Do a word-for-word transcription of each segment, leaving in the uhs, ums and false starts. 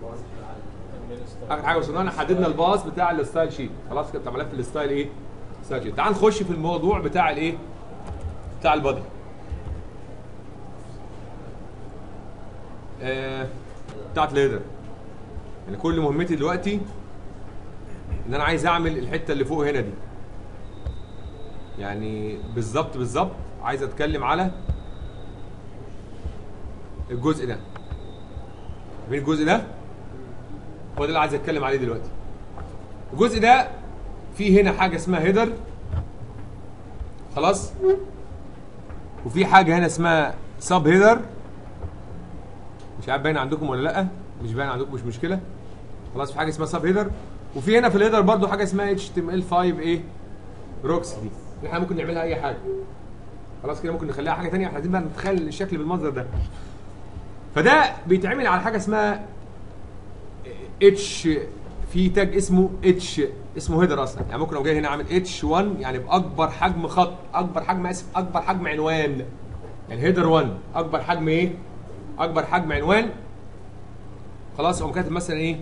اخر حاجه وصلنا لنا حددنا الباص بتاع الستايل شيت. خلاص كده بتاع ملف الستايل ايه؟ ستايل شيت. تعال نخش في الموضوع بتاع الايه؟ بتاع البادي. آه بتاعت الهيدر. يعني كل مهمتي دلوقتي ان انا عايز اعمل الحته اللي فوق هنا دي. يعني بالظبط بالظبط عايز اتكلم على الجزء ده. فين الجزء ده؟ هو ده اللي عايز اتكلم عليه دلوقتي. الجزء ده فيه هنا حاجه اسمها هيدر. خلاص؟ وفي حاجه هنا اسمها سب هيدر. مش عارف باين عندكم ولا لا؟ مش باين عندكم مش مشكله. خلاص في حاجه اسمها سب هيدر، وفي هنا في الهيدر برضو حاجه اسمها اتش تي ام ال خمسة ايه؟ روكس دي. احنا ممكن نعملها اي حاجه. خلاص كده ممكن نخليها حاجه ثانيه. احنا عايزين بقى نتخيل الشكل بالمنظر ده. فده بيتعمل على حاجه اسمها اتش، في تاج اسمه اتش اسمه هيدر اصلا. يعني ممكن لو جاي هنا عامل اتش واحد يعني باكبر حجم خط، اكبر حجم اسف اكبر حجم عنوان. يعني هيدر واحد اكبر حجم ايه؟ اكبر حجم عنوان. خلاص اقوم كاتب مثلا ايه؟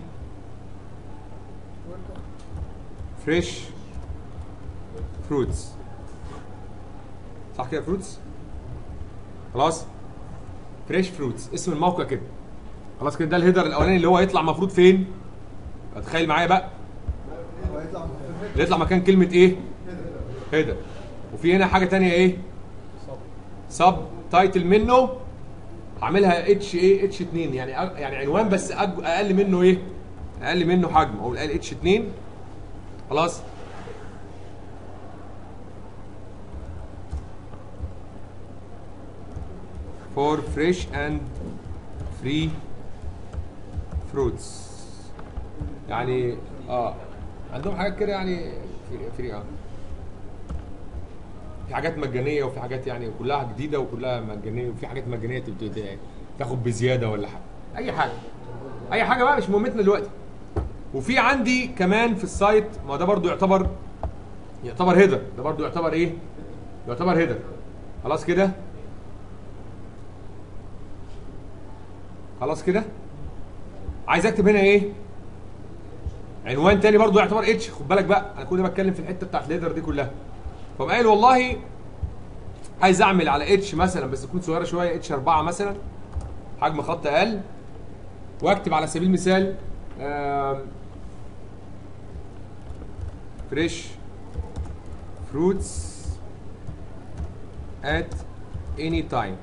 فريش فروتس. صح كده فروتس؟ خلاص؟ فريش فروتس اسم الموقع كده. خلاص كده ده الهيدر الاولاني اللي هو هيطلع المفروض فين؟ تخيل معايا بقى. اللي يطلع مكان كلمه ايه؟ هيدر. وفي هنا حاجه ثانيه ايه؟ سب تايتل منه هعملها اتش ايه؟ اتش اتنين يعني يعني عنوان بس اقل منه ايه؟ اقل منه حجم او اقل اتش اتنين. خلاص؟ for fresh and free fruits. يعني اه عندهم حاجات كده يعني فري اه في حاجات مجانيه وفي حاجات يعني كلها جديده وكلها مجانيه، وفي حاجات مجانيه تاخد بزياده ولا حاجه. اي حاجه اي حاجه بقى مش مهمتنا دلوقتي. وفي عندي كمان في السايت، ما ده برضو يعتبر يعتبر هيدر. ده برضو يعتبر ايه؟ يعتبر هيدر. خلاص كده؟ خلاص كده؟ عايز اكتب هنا ايه؟ عنوان تاني برضو يعتبر اتش. خد بالك بقى انا كل ما بتكلم في الحته بتاعت الهيدر دي كلها. فقام قايل والله عايز اعمل على اتش مثلا بس تكون صغيره شويه، اتش اربعة مثلا حجم خط اقل، واكتب على سبيل المثال فريش فروتس ات اني تايم.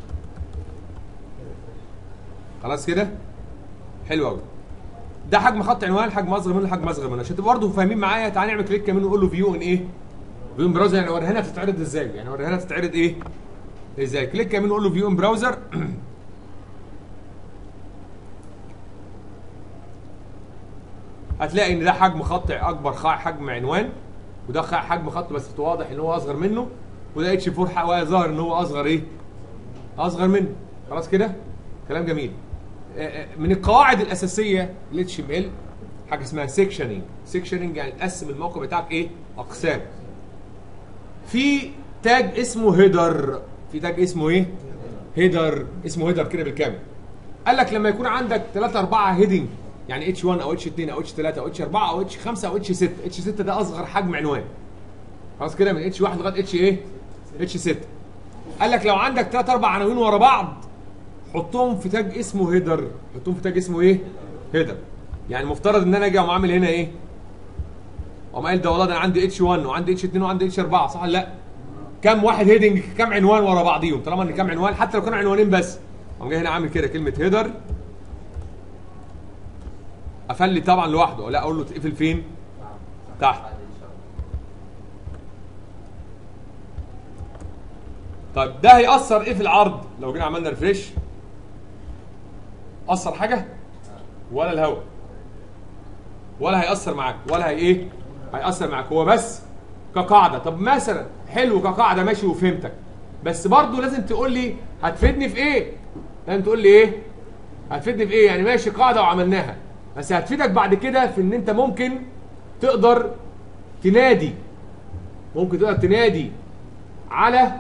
خلاص كده؟ حلو قوي. ده حجم خط عنوان، حجم اصغر منه، حجم اصغر منه، عشان تبقوا برضه فاهمين معايا. تعالى نعمل كليك كمان ونقول له فيو ان ايه؟ فيو ان براوزر. يعني اوريها لنا تتعرض ازاي؟ يعني اوريها لنا تتعرض ايه؟ ازاي؟ كليك كمان نقول له فيو ان براوزر. هتلاقي ان ده حجم خط اكبر حجم عنوان، وده حجم خط بس واضح ان هو اصغر منه، وده اتش اربعة ظاهر ان هو اصغر ايه؟ اصغر منه. خلاص كده؟ كلام جميل. من القواعد الاساسيه ل اتش ام ال حاجه اسمها سيكشننج. سيكشننج يعني تقسم الموقع بتاعك ايه؟ اقسام. في تاج اسمه هيدر. في تاج اسمه ايه؟ هيدر. اسمه هيدر كده بالكامل. قال لك لما يكون عندك ثلاثة أربعة هيدنج، يعني اتش واحد او اتش اتنين او اتش تلاتة او اتش اربعة او اتش خمسة او اتش ستة. اتش ستة ده اصغر حجم عنوان. خلاص كده؟ من اتش واحد لغايه اتش ايه؟ اتش ستة. قال لك لو عندك ثلاث اربع عناوين ورا بعض حطهم في تاج اسمه هيدر. حطهم في تاج اسمه ايه؟ هيدر. يعني المفترض ان انا اجي اقوم عامل هنا ايه؟ اقوم قايل ده والله ده انا عندي اتش واحد وعندي اتش اتنين وعندي اتش اربعة، صح ولا لا؟ كم واحد هيدنج؟ كم عنوان ورا بعضيهم؟ طالما ان كم عنوان حتى لو كانوا عنوانين بس. اقوم جاي هنا عامل كده كلمه هيدر. افلي طبعا لوحده، لا اقول له تقفل فين؟ تحت. طيب ده هيأثر ايه في العرض؟ لو جينا عملنا ريفريش أثر حاجة؟ ولا الهواء؟ ولا هيأثر معاك ولا هي ايه؟ هيأثر معاك هو بس كقاعدة. طب مثلا حلو كقاعدة ماشي وفهمتك، بس برضه لازم تقول لي هتفيدني في ايه؟ لازم تقول لي ايه؟ هتفيدني في ايه؟ يعني ماشي قاعدة وعملناها، بس هتفيدك بعد كده في ان انت ممكن تقدر تنادي ممكن تقدر تنادي على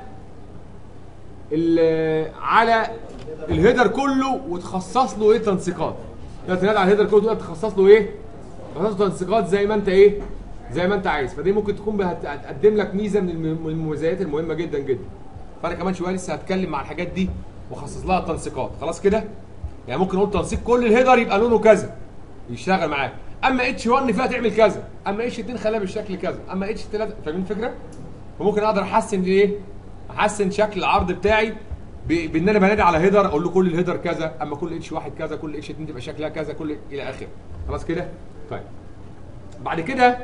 ال على الهيدر كله وتخصص له ايه؟ تنسيقات. تقدر تنادي على الهيدر كود وتقدر تخصص له ايه؟ تخصص له تنسيقات زي ما انت ايه؟ زي ما انت عايز. فدي ممكن تكون هتقدم لك ميزه من المميزات المهمه جدا جدا. فانا كمان شويه لسه هتكلم مع الحاجات دي واخصص لها تنسيقات. خلاص كده؟ يعني ممكن اقول تنسيق كل الهيدر يبقى لونه كذا يشتغل معاك. اما اتش واحد فيها تعمل كذا، اما اتش اتنين خليها بالشكل كذا، اما اتش تلاتة. فاهمين الفكره؟ وممكن اقدر احسن ايه؟ احسن شكل العرض بتاعي بان انا بنادي على هيدر اقول له كل الهيدر كذا، اما كل اتش واحد كذا، كل اتش اتنين تبقى شكلها كذا، كل الى اخره. خلاص كده؟ طيب. بعد كده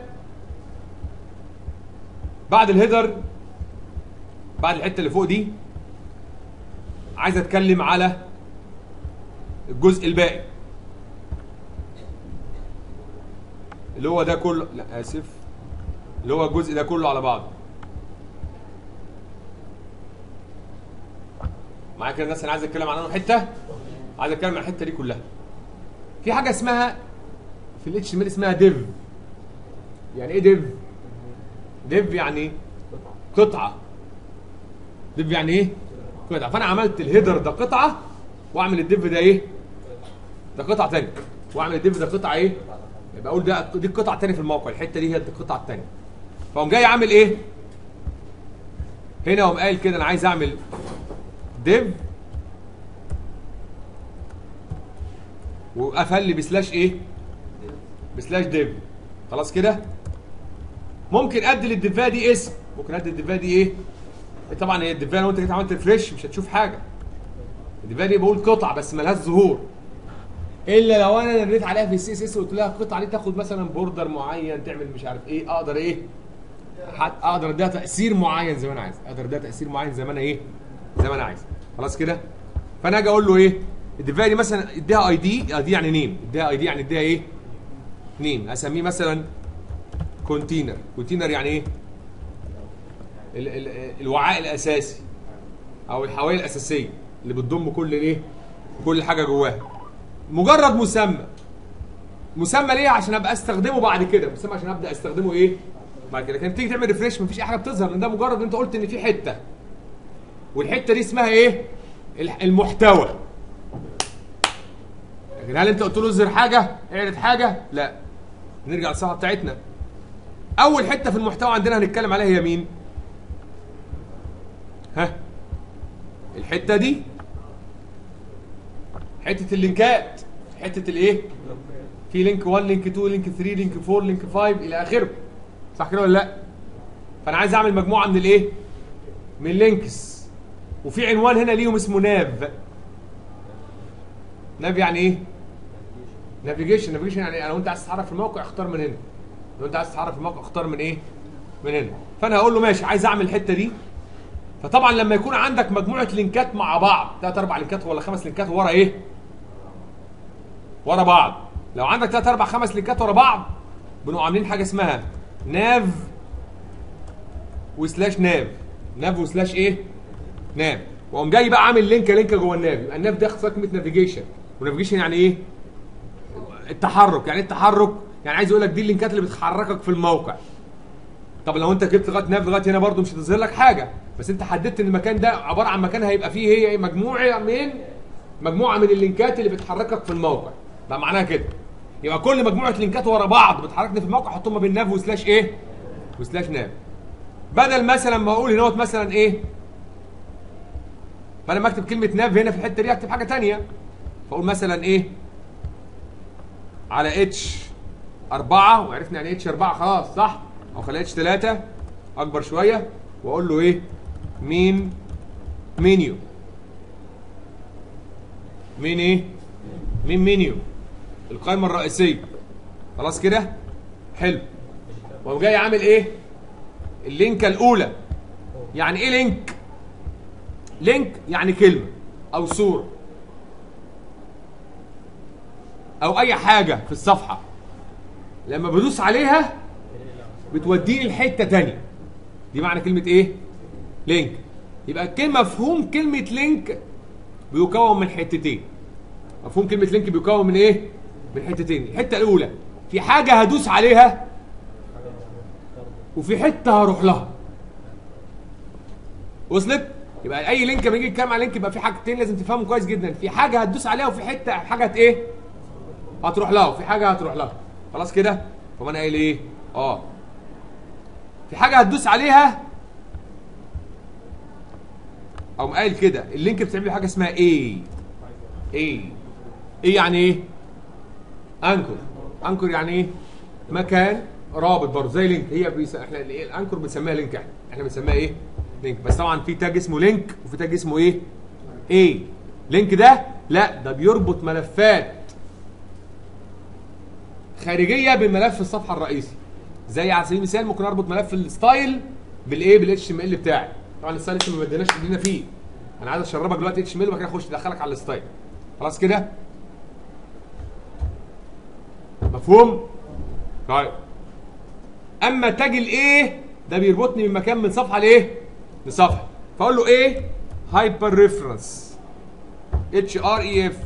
بعد الهيدر، بعد الحته اللي فوق دي، عايز اتكلم على الجزء الباقي اللي هو ده كله. لا اسف، اللي هو الجزء ده كله على بعضه. معايا كده الناس؟ انا عايز اتكلم عنه حته، عايز اتكلم عن الحته دي كلها. في حاجه اسمها في الاتش تي ام ال اسمها ديف. يعني ايه ديف؟ ديف يعني قطعه. ديف يعني ايه؟ قطعه. فانا عملت الهيدر ده قطعه، واعمل الديف ده ايه؟ ده قطعه ثانيه، واعمل الديف ده قطعه ايه؟ يبقى اقول ده دي القطعه الثانيه في الموقع، الحته دي هي القطعه الثانيه. فقوم جاي عامل ايه؟ هنا قوم قايل كده انا عايز اعمل ديف وقفل لي بسلاش ايه؟ بسلاش ديف. خلاص كده؟ ممكن ادي للديفا دي اسم، ممكن ادي الديفا دي ايه؟ طبعا هي الديفا لو انت جيت عملت ريفريش مش هتشوف حاجه. الديفا دي بقول قطعه بس مالهاش ظهور. الا لو انا نريت عليها في السي اس اس وقلت لها القطعه دي تاخد مثلا بوردر معين تعمل مش عارف ايه، اقدر ايه؟ اقدر اديها تاثير معين زي ما انا عايز، اقدر اديها تاثير معين زي ما انا ايه؟ زي ما انا عايز. خلاص كده؟ فانا اجي اقول له ايه؟ الديفا دي مثلا اديها اي دي، اي دي يعني نيم، اديها اي دي يعني اديها ايه؟ نيم. اسميه مثلا كونتينر. كونتينر يعني ايه؟ ال ال الوعاء الاساسي او الحوايا الاساسيه اللي بتضم كل ايه؟ كل حاجه جواها. مجرد مسمى. مسمى ليه؟ عشان ابقى استخدمه بعد كده، مسمى عشان ابدا استخدمه ايه؟ بعد كده. لكن تيجي تعمل ريفريش مفيش اي حاجه بتظهر، لان ده مجرد ان انت قلت ان في حته، والحته دي اسمها ايه؟ المحتوى. لكن هل انت قلت له اظهر حاجه؟ اعرض حاجه؟ لا. نرجع للصفحه بتاعتنا. اول حته في المحتوى عندنا هنتكلم عليها هي مين؟ ها؟ الحته دي حته اللينكات، حته الايه؟ في لينك واحد، لينك اتنين، لينك تلاتة، لينك اربعة، لينك خمسة الى اخره. صح كده ولا لا؟ فانا عايز اعمل مجموعه من الايه؟ من اللينكس. وفي عنوان هنا ليهم اسمه ناف. ناف يعني ايه؟ نافيجيشن. نافيجيشن يعني لو انت عايز تتحرك في الموقع اختار من هنا. لو انت عايز تتحرك في الموقع اختار من ايه؟ من هنا. فانا هقول له ماشي عايز اعمل الحته دي. فطبعا لما يكون عندك مجموعه لينكات مع بعض، ثلاث اربع لينكات ولا خمس لينكات ورا ايه؟ ورا بعض. لو عندك ثلاث اربع خمس لينكات ورا بعض بنبقى عاملين حاجه اسمها ناف وسلاش ناف. ناف وسلاش ايه؟ ناف. واقوم جاي بقى عامل لينك لينك جوه الناف. يبقى الناف ده اختصار كلمه نافيجيشن. ونافيجيشن يعني ايه؟ التحرك. يعني ايه التحرك؟ يعني عايز اقول لك دي اللينكات اللي بتحركك في الموقع. طب لو انت جبت لغايه ناف لغايه هنا برده مش هتظهر لك حاجه، بس انت حددت ان المكان ده عباره عن مكان هيبقى فيه هي مجموعه من مجموعه من اللينكات اللي بتحركك في الموقع. ده معناها كده. يبقى كل مجموعه لينكات ورا بعض بتحركني في الموقع حطهم ما بين ناف وسلاش ايه؟ وسلاش ناف. بدل مثلا ما اقول هنا مثلا ايه؟ فانا لما اكتب كلمه ناف هنا في الحته دي اكتب حاجه ثانيه. فاقول مثلا ايه؟ على اتش اربعة، وعرفنا يعني اتش اربعة خلاص صح؟ او خليها اتش تلاتة اكبر شويه، واقول له ايه؟ مين منيو. مين ايه؟ مين منيو. القائمه الرئيسيه. خلاص كده؟ حلو. واقوم جاي عامل ايه؟ اللينكه الاولى. يعني ايه لينك؟ لينك يعني كلمه او صوره او اي حاجه في الصفحه لما بدوس عليها بتوديني لحته ثانيه. دي معنى كلمه ايه؟ لينك. يبقى كلمه مفهوم كلمه لينك بيكون من حتتين. مفهوم كلمه لينك بيكون من ايه؟ من حتتين. الحته الاولى في حاجه هدوس عليها وفي حته هروح لها. وصلت؟ يبقى اي لينك لما يجي يتكلم على لينك يبقى في حاجتين لازم تفهمهم كويس جدا. في حاجه هتدوس عليها وفي حته حاجه ايه؟ هتروح لها وفي حاجه هتروح لها. خلاص كده؟ فما انا قايل ايه؟ اه في حاجه هتدوس عليها، او قايل كده اللينك بتعمل حاجه اسمها ايه؟ ايه ايه يعني ايه؟ انكر. انكر يعني ايه؟ مكان رابط برضه زي لينك. هي بيس... احنا الايه الانكر بنسميها لينك. احنا احنا بنسميها ايه؟ لينك. بس طبعا في تاج اسمه لينك وفي تاج اسمه ايه؟ ايه لينك ده لا ده بيربط ملفات خارجيه بملف الصفحه الرئيسي. زي على سبيل المثال ممكن اربط ملف الستايل بالايه؟ بالاتش ام ال بتاعي. طبعا الستايل لسه ما بديناش ايدينا فيه. انا عايز اشربك دلوقتي اتش ام ال وبعد كده اخش ادخلك على الستايل. خلاص كده؟ مفهوم؟ طيب اما تاج الايه ده بيربطني من مكان من صفحه لايه؟ لصفحه. فاقول له ايه؟ هايبر ريفرنس اتش ار اي اف.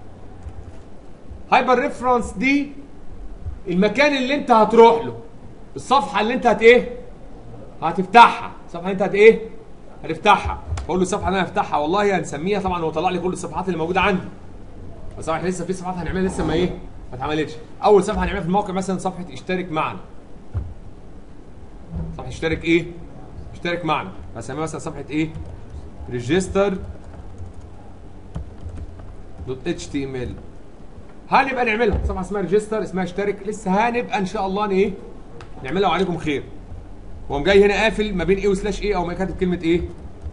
هايبر ريفرنس دي المكان اللي انت هتروح له، الصفحه اللي انت هت ايه؟ هتفتحها. الصفحه اللي انت هت ايه؟ هتفتحها. فاقول له الصفحه اللي انا هفتحها والله هنسميها، طبعا هو طلع لي كل الصفحات اللي موجوده عندي. بس طبعا لسه في صفحات هنعملها لسه ما ايه؟ ما اتعملتش. اول صفحه هنعملها في الموقع مثلا صفحه اشترك معنا. صفحه اشترك ايه؟ اشترك معنا. هسميها مثلا صفحه ايه؟ ريجستر دوت اتش تي ام ال. هنبقى نعملها صفحه اسمها ريجستر اسمها اشترك، لسه هنبقى ان شاء الله ايه؟ نعملها وعليكم خير. وقوم جاي هنا قافل ما بين ايه وسلاش ايه، او ما كاتب كلمه ايه؟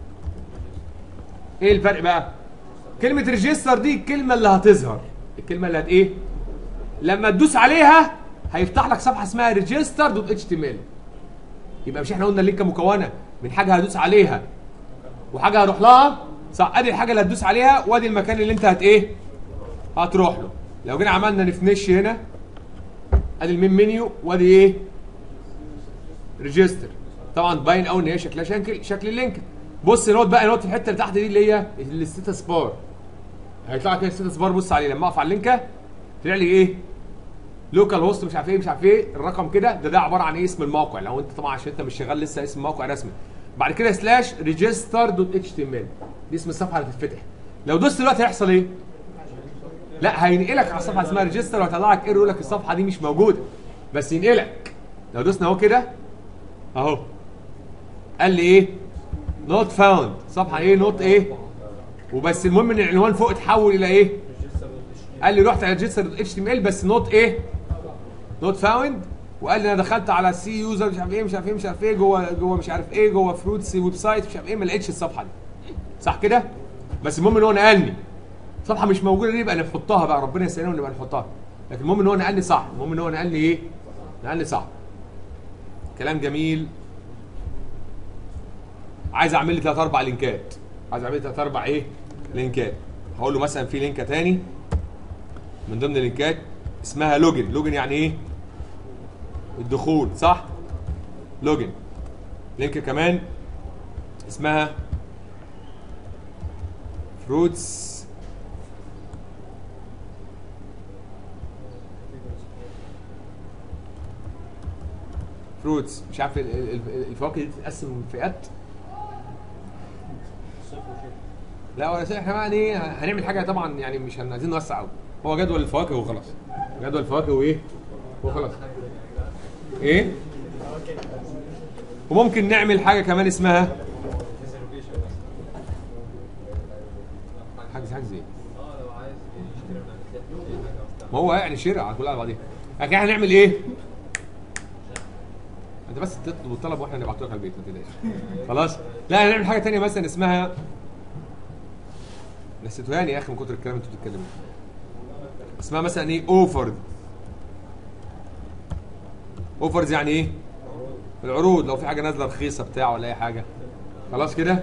ايه الفرق بقى؟ كلمه ريجستر دي الكلمه اللي هتظهر، الكلمه اللي هت ايه؟ لما تدوس عليها هيفتح لك صفحه اسمها ريجستر دوت اتش تي ام ال. يبقى مش احنا قلنا اللينكه مكونه من حاجه هدوس عليها وحاجه هروح لها؟ صح. ادي الحاجه اللي هتدوس عليها وادي المكان اللي انت هت ايه؟ هتروح له. لو جينا عملنا نفنش هنا ادي المين منيو وادي ايه؟ ريجستر. طبعا باين قوي ان هي شكلها شكل شكل اللينك. بص نوت بقى نوت في الحته اللي تحت دي اللي هي الستاتس بار. هيطلع لك الستاتس بار. بص عليه لما اقف على اللينكه طلع لي ايه؟ لوكال هوست مش عارف ايه مش عارف ايه الرقم كده. ده ده عباره عن ايه؟ اسم الموقع. لو انت طبعا عشان انت مش شغال لسه اسم موقع رسمي. بعد كده سلاش ريجستر دوت اتش تي ام ال دي اسم الصفحه اللي هتتفتح. لو دوست دلوقتي هيحصل ايه؟ لا هينقلك على صفحه اسمها ريجستر وهيطلع لك ايرور يقول لك الصفحه دي مش موجوده. بس ينقلك. لو دوسنا اهو كده اهو قال لي ايه؟ نوت فاوند. صفحه ايه؟ نوت ايه؟ وبس المهم ان العنوان فوق اتحول الى ايه؟ قال لي رحت على ريجستر دوت اتش تي ام ال بس نوت ايه؟ نوت فاوند. وقال لي انا دخلت على سي يوزر مش عارف ايه مش عارف ايه مش عارف ايه جوه جوه مش عارف ايه جوه فروتس ويب سايت مش عارف ايه ما لقيتش الصفحه دي. صح كده؟ بس المهم ان هو نقلني. صفحه مش موجوده دي يبقى نحطها بقى ربنا يسلمنا ونبقى نحطها. لكن المهم ان هو نقلني صح. المهم ان هو نقلني ايه؟ نقلني صح. كلام جميل. عايز اعمل لي ثلاث اربع لينكات. عايز اعمل لي ثلاث اربع ايه؟ لينكات. هقول له مثلا في لينكه ثاني من ضمن اللينكات اسمها لوجن. لوجن يعني ايه؟ الدخول. صح؟ لوجن. لينك كمان اسمها فروتس فروتس مش عارف الفواكه دي تتقسم فئات. لا ولا شيء. احنا بقى ايه هنعمل حاجه طبعا يعني مش عايزين نوسع قوي. هو جدول الفواكه وخلاص. جدول الفواكه وايه؟ وخلاص. ايه؟ وممكن نعمل حاجه كمان اسمها حاجه حاجه زي ما هو يعني شراء على كل على بعضيها. لكن احنا هنعمل ايه؟ انت بس تطلب الطلب واحنا نبعته لك على البيت ما تقلقش. خلاص؟ لا هنعمل حاجه ثانيه مثلا اسمها نسيتوها يا اخي من كتر الكلام اللي انتوا بتتكلموا. اسمها مثلا ايه؟ اوفرز. اوفرز يعني ايه؟ العروض. لو في حاجه نازله رخيصه بتاع ولا اي حاجه. خلاص كده؟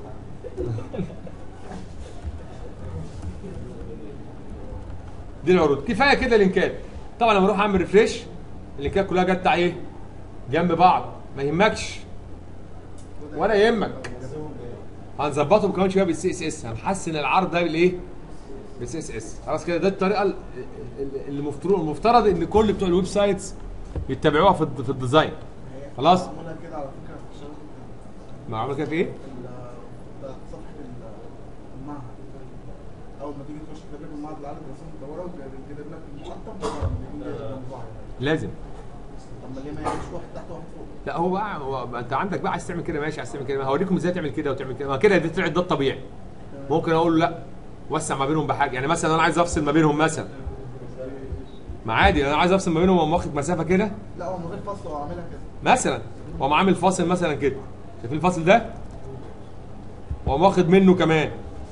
دي العروض. كفايه كده لينكات. طبعا لما اروح اعمل ريفريش اللينكات كلها جت ايه؟ جنب بعض. ما يهمكش ولا يهمك. هنظبطهم كمان شويه بالسي اس اس. هنحسن العرض ده بالايه؟ بالسي اس اس. خلاص كده. ده الطريقه اللي المفترض المفترض ان كل بتوع الويب سايتس يتبعوها في في الديزاين. خلاص؟ عملها كده على فكره في الشغل. ما عمل كده في ايه؟ صفحه المعهد. اول ما تيجي تخش تدريب المعهد معهد العالي للرسوم المدوره وجايب لك المقطم لازم. طب ما ليه ما يعملش واحد تحت واحد فوق؟ لا هو بقى هو انت عندك بقى عايز تعمل كده ماشي، عايز تعمل كده هوريكم ازاي تعمل كده وتعمل كده، ما كده دي طلعت ده الطبيعي. ممكن اقول له لا وسع ما بينهم بحاجه، يعني مثلا انا عايز افصل ما بينهم مثلا، ما عادي انا عايز افصل ما بينهم واقوم واخد مسافه كده لا هو من غير فصل هو عاملها كده مثلا، واقوم عامل فاصل مثلا كده، شايفين الفاصل ده؟ واقوم واخد منه كمان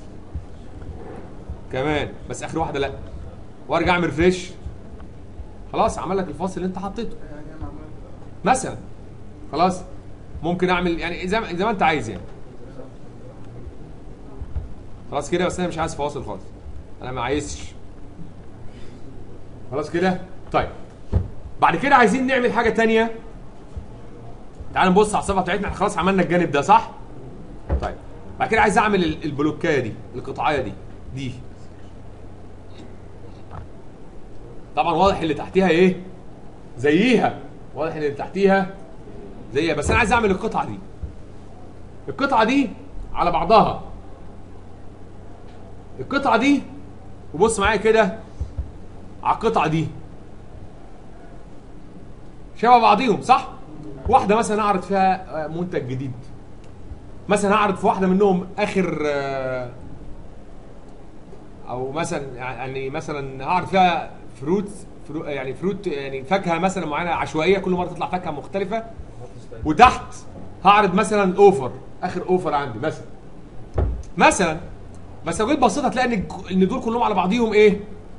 كمان بس اخر واحده لا، وارجع اعمل ريفريش، خلاص عمل لك الفاصل اللي انت حطيته يعني انا عاملها مثلا. خلاص ممكن اعمل يعني زي ما زي ما انت عايز يعني. خلاص كده، بس انا مش عايز فواصل خالص، انا ما عايزش. خلاص كده. طيب بعد كده عايزين نعمل حاجه ثانيه. تعال نبص على الصفحه بتاعتنا، احنا خلاص عملنا الجانب ده صح؟ طيب بعد كده عايز اعمل ال- البلوكايه دي، القطعيه دي دي طبعا واضح اللي تحتيها ايه؟ زيها، واضح اللي تحتيها زيها، بس انا عايز اعمل القطعه دي. القطعه دي على بعضها، القطعه دي وبص معايا كده على القطعه دي شبه بعضيهم صح؟ واحده مثلا اعرض فيها منتج جديد، مثلا هعرض في واحده منهم اخر آه، او مثلا يعني مثلا هعرض فيها فروت فرو يعني فروت يعني فاكهه مثلا معينه عشوائيه، كل مره تطلع فاكهه مختلفه. وتحت هعرض مثلا اوفر، اخر اوفر عندي مثلا مثلا بس لو جيت بصيت هتلاقي ان ان دول كلهم على بعضيهم ايه؟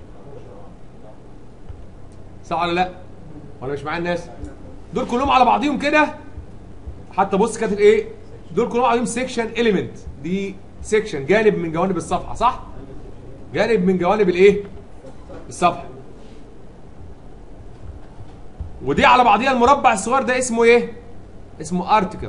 صح ولا لا؟ ولا مش معايا الناس؟ دول كلهم على بعضيهم كده، حتى بص كاتب ايه؟ دول كلهم عليهم سيكشن اليمنت، دي سيكشن جانب من جوانب الصفحه صح؟ جانب من جوانب الايه؟ الصفحه. ودي على بعضيها المربع الصغير ده اسمه ايه؟ اسمه ارتكل.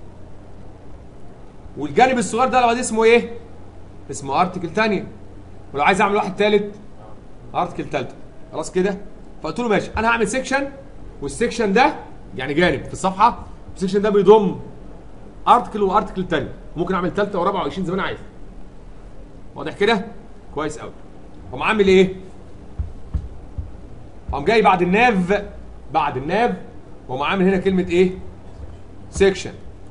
والجانب الصغير ده على بعضيه اسمه ايه؟ اسمه ارتكل ثانيه. ولو عايز اعمل واحد ثالث ارتكل ثالثه. خلاص كده؟ فقلت له ماشي انا هعمل سيكشن، والسيكشن ده يعني جانب في الصفحه، السيكشن ده بيضم ارتكل وارتكل ثانيه، ممكن اعمل ثالثه ورابعه وعشرين زي ما انا عايز. واضح كده؟ كويس قوي. قام عامل ايه؟ قام جاي بعد الناف، بعد الناف وقام عامل هنا كلمه ايه؟ سيكشن.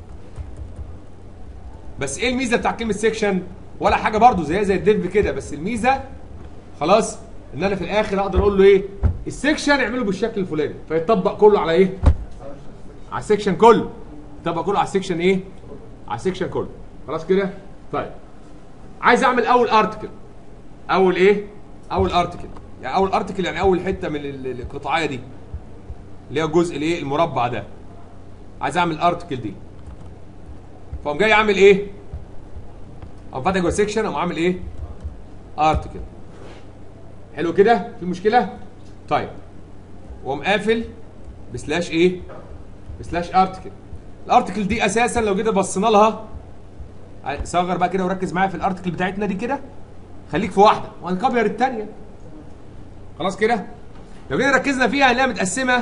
بس ايه الميزه بتاع كلمه سيكشن؟ ولا حاجه برضو زيها زي الديف كده، بس الميزه خلاص ان انا في الاخر اقدر اقول له ايه؟ السيكشن اعمله بالشكل الفلاني، فيطبق كله على ايه؟ على السيكشن كله. يطبق كله على السيكشن ايه؟ على السيكشن كله. خلاص كده؟ طيب عايز اعمل اول ارتكل. اول ايه؟ اول ارتكل. يعني اول ارتكل يعني اول حته من القطعيه دي اللي هي الجزء الايه؟ المربع ده. عايز اعمل ارتكل دي. فقوم جاي عامل ايه؟ قام فاتح جوه سيكشن، قام عامل ايه؟ ارتكل. حلو كده؟ في مشكله؟ طيب وقام قافل بسلاش ايه؟ بسلاش ارتكل. الارتكل دي اساسا لو جينا بصينا لها، صغر بقى كده وركز معايا في الارتكل بتاعتنا دي كده، خليك في واحده وهنكبر الثانيه. خلاص كده؟ لو جينا ركزنا فيها هنلاقيها متقسمه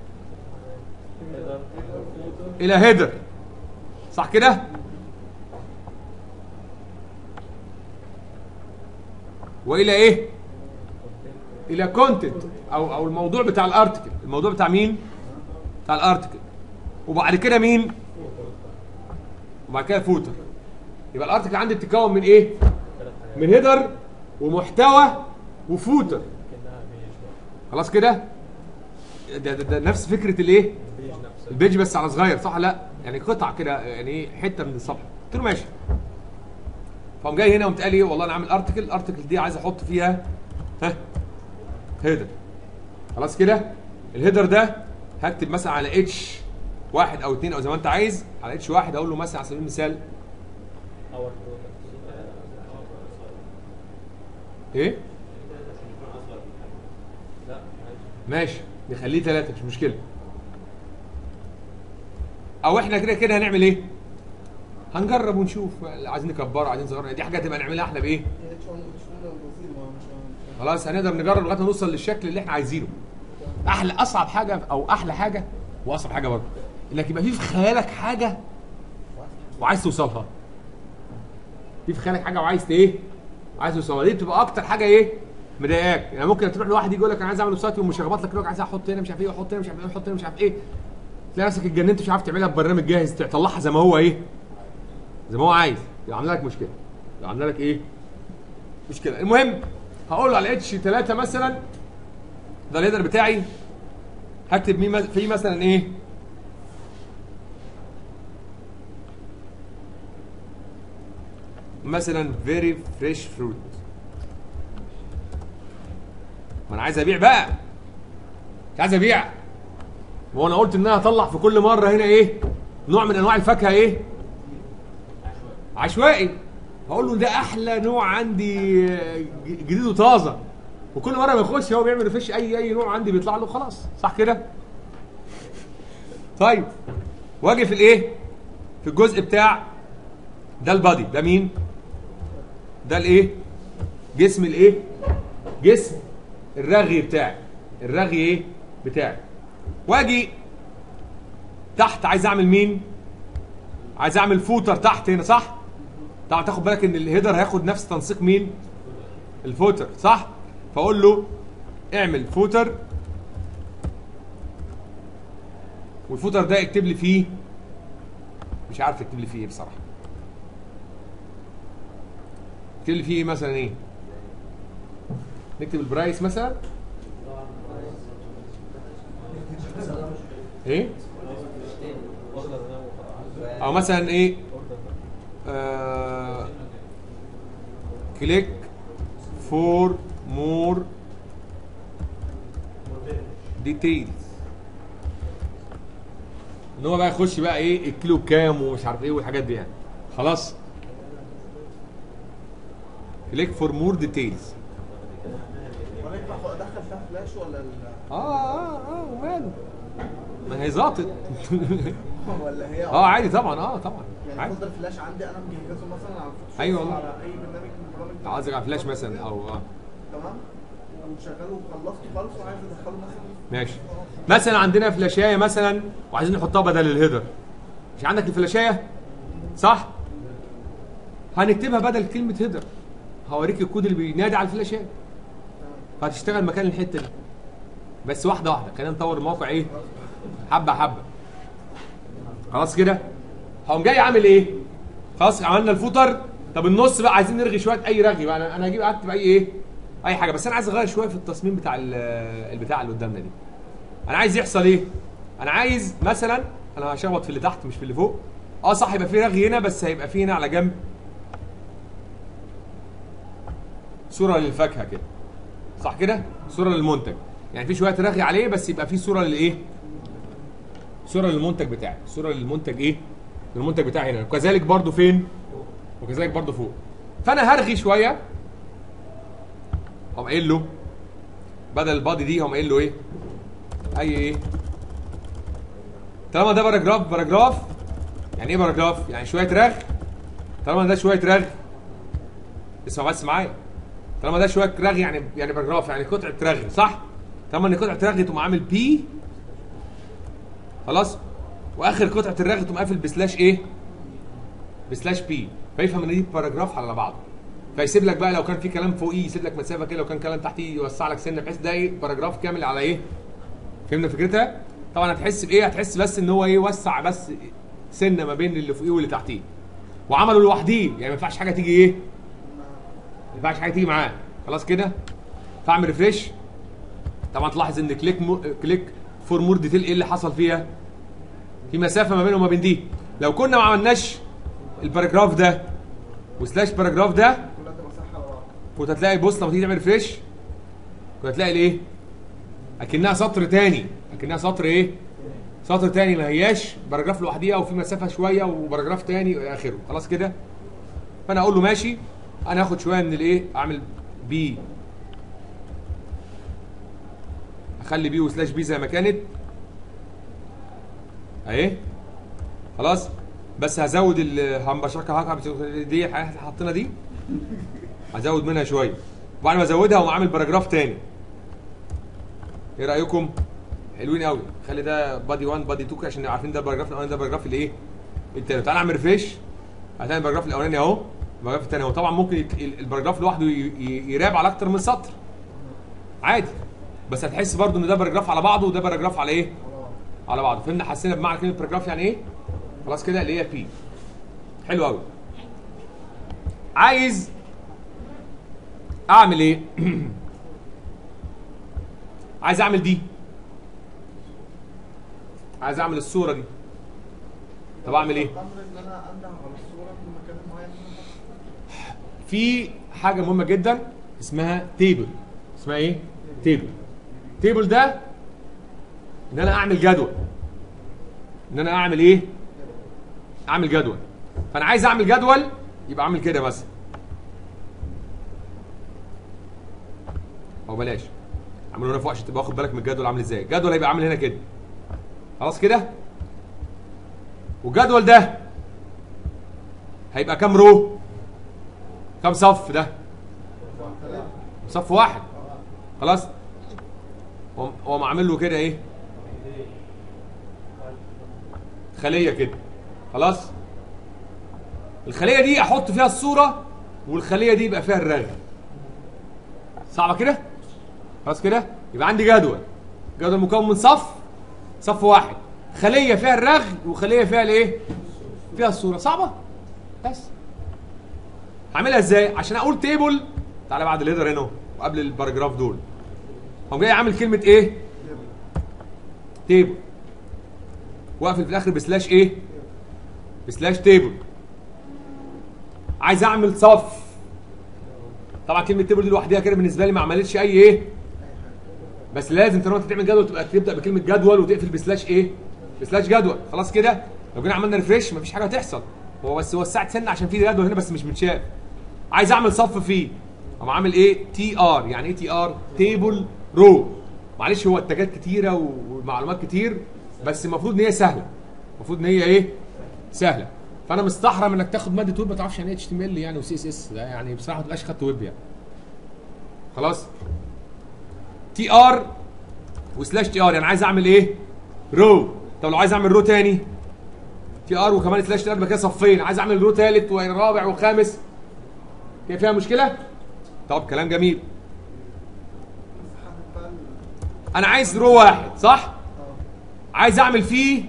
الى هيدر صح كده؟ والى ايه؟ الى كونتنت او او الموضوع بتاع الارتكل، الموضوع بتاع مين؟ بتاع الارتكل. وبعد كده مين؟ وبعد كده فوتر. يبقى الارتكل عندي بتتكون من ايه؟ من هيدر ومحتوى وفوتر. خلاص كده؟ ده, ده, ده نفس فكره الايه؟ البيج بس على صغير صح؟ لا يعني قطعه كده، يعني ايه؟ حته من الصفحه. قلت له ماشي. فقام جاي هنا وقمت قال ايه؟ والله انا عامل ارتكل، الارتكل دي عايز احط فيها ها هيدر. خلاص كده؟ الهيدر ده هكتب مثلا على اتش واحد او اثنين او زي ما انت عايز، على اتش واحد اقول له مثلا على سبيل المثال ايه؟ ماشي نخليه ثلاثة مش مشكلة. او احنا كده كده هنعمل ايه؟ هنجرب ونشوف، عايزين نكبره عايزين نصغره، دي حاجه تبقى نعملها احنا بايه؟ خلاص هنقدر نجرب لغايه ما نوصل للشكل اللي احنا عايزينه. احلى اصعب حاجه او احلى حاجه واصعب حاجه برضه انك يبقى في في خيالك حاجه وعايز توصلها. في في خيالك حاجه وعايز ايه؟ عايز توصلها. دي بتبقى اكتر حاجه ايه؟ مضايقاك، يعني ممكن تروح لواحد يجي يقول لك انا عايز اعمل ويب سايت ومش هخبط لك يقول لك عايز احط هنا مش عارف ايه واحط هنا مش عارف ايه واحط هنا مش عارف ايه، تلاقي نفسك اتجننت مش عارف تعملها ببرنامج جاهز تطلعها زي ما هو ايه؟ زي ما هو عايز، يبقى عامله لك مشكله. يبقى عامله لك ايه؟ مشكله. المهم هقول له على اتش ثلاثة مثلا ده الهيدر بتاعي، هكتب مين فيه مثلا ايه؟ مثلا فيري فريش فروت. ما انا عايز ابيع بقى، مش عايز ابيع. هو انا قلت ان انا هطلع في كل مره هنا ايه؟ نوع من انواع الفاكهه ايه؟ عشوائي. هقول له ده احلى نوع عندي جديد وطازه، وكل مره ما يخش هو بيعمل ريفريش اي اي نوع عندي بيطلع له خلاص، صح كده؟ طيب واجي في الايه؟ في الجزء بتاع ده البادي، ده مين؟ ده الايه؟ جسم الايه؟ جسم الرغي بتاعي، الرغي ايه؟ بتاعي. واجي تحت عايز اعمل مين؟ عايز اعمل فوتر تحت هنا، صح؟ طبعا تاخد بالك ان الهيدر هياخد نفس تنسيق مين؟ الفوتر، صح؟ فاقول له اعمل فوتر، والفوتر ده اكتب لي فيه، مش عارف اكتب لي فيه ايه بصراحه. اكتب لي فيه ايه مثلا؟ ايه؟ نكتب البرايس مثلا. ايه؟ او مثلا ايه؟ آه كليك فور مور ديتيلز، ان هو بقى يخش بقى ايه الكيلو بكام ومش عارف ايه والحاجات دي يعني. خلاص، كليك فور مور ديتيلز. ولا ينفع ادخل فيها فلاش ولا ال... اه اه اه وماله، ما هي ظابطت. ولا هي اه عادي طبعا، اه طبعا يعني عادي. افضل فلاش عندي انا مجهزه مثلا على الفوتوشوب، ايوه والله، على اي برنامج من البرامج، لو عايزك على فلاش مثلا او اه تمام، وشغاله وخلصته خالص وعايز ادخله مثلا. ماشي. مثلا عندنا فلاشايه مثلا وعايزين نحطها بدل الهيدر، مش عندك الفلاشايه صح؟ هنكتبها بدل كلمه هيدر، هوريك الكود اللي بينادي على الفلاشايه، فهتشتغل مكان الحته دي. بس واحده واحده، خلينا نطور الموقع ايه؟ حبه حبه. خلاص كده؟ هقوم جاي عامل ايه؟ خلاص عملنا الفوتر. طب النص بقى عايزين نرغي شويه اي رغي بقى، انا انا هجيب اكتب اي ايه؟ اي حاجه، بس انا عايز اغير شويه في التصميم بتاع البتاع اللي قدامنا دي. انا عايز يحصل ايه؟ انا عايز مثلا، انا هشخبط في اللي تحت مش في اللي فوق. اه صح، يبقى في رغي هنا، بس هيبقى في هنا على جنب صوره للفاكهه كده، صح كده؟ صوره للمنتج، يعني في شويه رغي عليه بس يبقى في صوره للايه؟ صوره للمنتج بتاعي، صوره للمنتج ايه؟ للمنتج بتاعي هنا، وكذلك برضو فين؟ وكذلك برضو فوق. فانا هرغي شويه، هقوم قايل له بدل البادي دي، هقوم قايل له ايه؟ اي ايه؟ طالما ده باراجراف، باراجراف يعني ايه باراجراف؟ يعني شويه رغي. طالما ده شويه رغي، اسمع بس معايا، طالما ده شويه رغي يعني يعني باراجراف، يعني قطعه رغي، صح؟ طالما ان قطعه رغي تقوم عامل بي، خلاص؟ واخر قطعه الرغي تقوم قافل بسلاش ايه؟ بسلاش بي، فيفهم ان دي باراجراف على بعضه. فيسيب لك بقى لو كان في كلام فوقيه يسيب لك مسافه كده، لو كان كلام تحتيه يوسع لك سنه، بحيث ده ايه؟ باراجراف كامل على ايه؟ فهمنا فكرتها؟ طبعا هتحس بايه؟ هتحس بس ان هو ايه؟ وسع بس سنه ما بين اللي فوقيه واللي تحتيه. وعمله لوحديه، يعني ما ينفعش حاجه تيجي ايه؟ ما ينفعش حاجه تيجي معاه. خلاص كده؟ فاعمل ريفريش. طبعا تلاحظ ان كليك مو... كليك فور مور ديتيل ايه اللي حصل فيها؟ في مسافه ما بينه وما بين دي. لو كنا ما عملناش الباراجراف ده وسلاش باراجراف ده، كلها تبقى صح على بعض. كنت هتلاقي بص لما تيجي تعمل ريفريش كنت هتلاقي الايه؟ اكنها سطر تاني، اكنها سطر ايه؟ سطر تاني، ما هياش باراجراف لوحديها وفي مسافه شويه وباراجراف تاني الى اخره. خلاص كده؟ فانا اقول له ماشي، انا هاخد شويه من الايه؟ اعمل بي، اخلي بي وسلاش بي زي ما كانت اهي، خلاص. بس هزود الهمبشكه هاكا دي الحاجات اللي حاطينها دي، هزود منها شويه، وبعد ما ازودها واقوم عامل باراجراف تاني. ايه رايكم؟ حلوين قوي. خلي ده بادي واحد بادي اتنين عشان نبقى عارفين ده الباراجراف الاولاني ده الباراجراف الايه؟ التاني. تعالى اعمل ريفريش، هتلاقي الباراجراف الاولاني اهو، الباراجراف الثاني اهو. طبعا ممكن الباراجراف لوحده يراب على اكتر من سطر، عادي، بس هتحس برضو ان ده باراجراف على بعضه وده باراجراف على ايه؟ على بعضه. فهمنا حسينا بمعنى كلمه باراجراف يعني ايه؟ خلاص كده اللي هي بي. حلو قوي. عايز اعمل ايه؟ عايز اعمل دي، عايز اعمل الصوره دي. طب اعمل ايه؟ الامر ان انا انده على الصوره في المكان المعين. في حاجه مهمه جدا اسمها تيبل. اسمها ايه؟ تيبل. تيبل ده ان انا اعمل جدول. ان انا اعمل ايه؟ اعمل جدول. فانا عايز اعمل جدول يبقى اعمل كده مثلا، او بلاش اعمله هنا فوق عشان تبقى واخد بالك من الجدول عامل ازاي. الجدول هيبقى عامل هنا كده. خلاص كده؟ والجدول ده هيبقى كام رو؟ كام صف ده؟ صف واحد. خلاص؟ هو عامل له كده ايه؟ خليه كده. خلاص؟ الخليه دي احط فيها الصوره والخليه دي يبقى فيها الرغي. صعبه كده؟ خلاص كده؟ يبقى عندي جدول. جدول مكون من صف، صف واحد، خليه فيها الرغي وخليه فيها الايه؟ فيها الصوره. صعبه؟ بس. هعملها ازاي؟ عشان اقول تيبل، تعالى بعد الهيدر هنا وقبل الباراجراف دول. هقوم جاي عامل كلمه ايه؟ تيبل. واقفل في الاخر بسلاش ايه؟ بسلاش تيبل. عايز اعمل صف. طبعا كلمه تيبل دي لوحدها كده بالنسبه لي ما عملتش اي ايه؟ بس لازم طالما انت تعمل جدول تبقى تبدا بكلمه جدول وتقفل بسلاش ايه؟ بسلاش جدول. خلاص كده؟ لو جينا عملنا ريفريش مفيش حاجه هتحصل. هو بس وسعت سنه عشان في جدول هنا بس مش متشاف. عايز اعمل صف فيه. اقوم عامل ايه؟ تي ار. يعني ايه تي ار؟ تيبل رو. معلش هو التاجات كتيره ومعلومات كتير بس المفروض ان هي سهله. المفروض ان هي ايه؟ سهله. فانا مستحرم انك تاخد ماده ويب ما تعرفش يعني ايه اتش تي ام ال يعني وسي اس اس. ده يعني بصراحه ما تبقاش خدت ويب يعني. خلاص؟ تي ار وسلاش تي ار. يعني عايز اعمل ايه؟ رو. طب لو عايز اعمل رو تاني تي ار وكمان سلاش تي ار يبقى كده صفين. عايز اعمل رو ثالث ورابع وخامس كده فيها مشكله؟ طب كلام جميل. انا عايز رو واحد صح؟ عايز اعمل فيه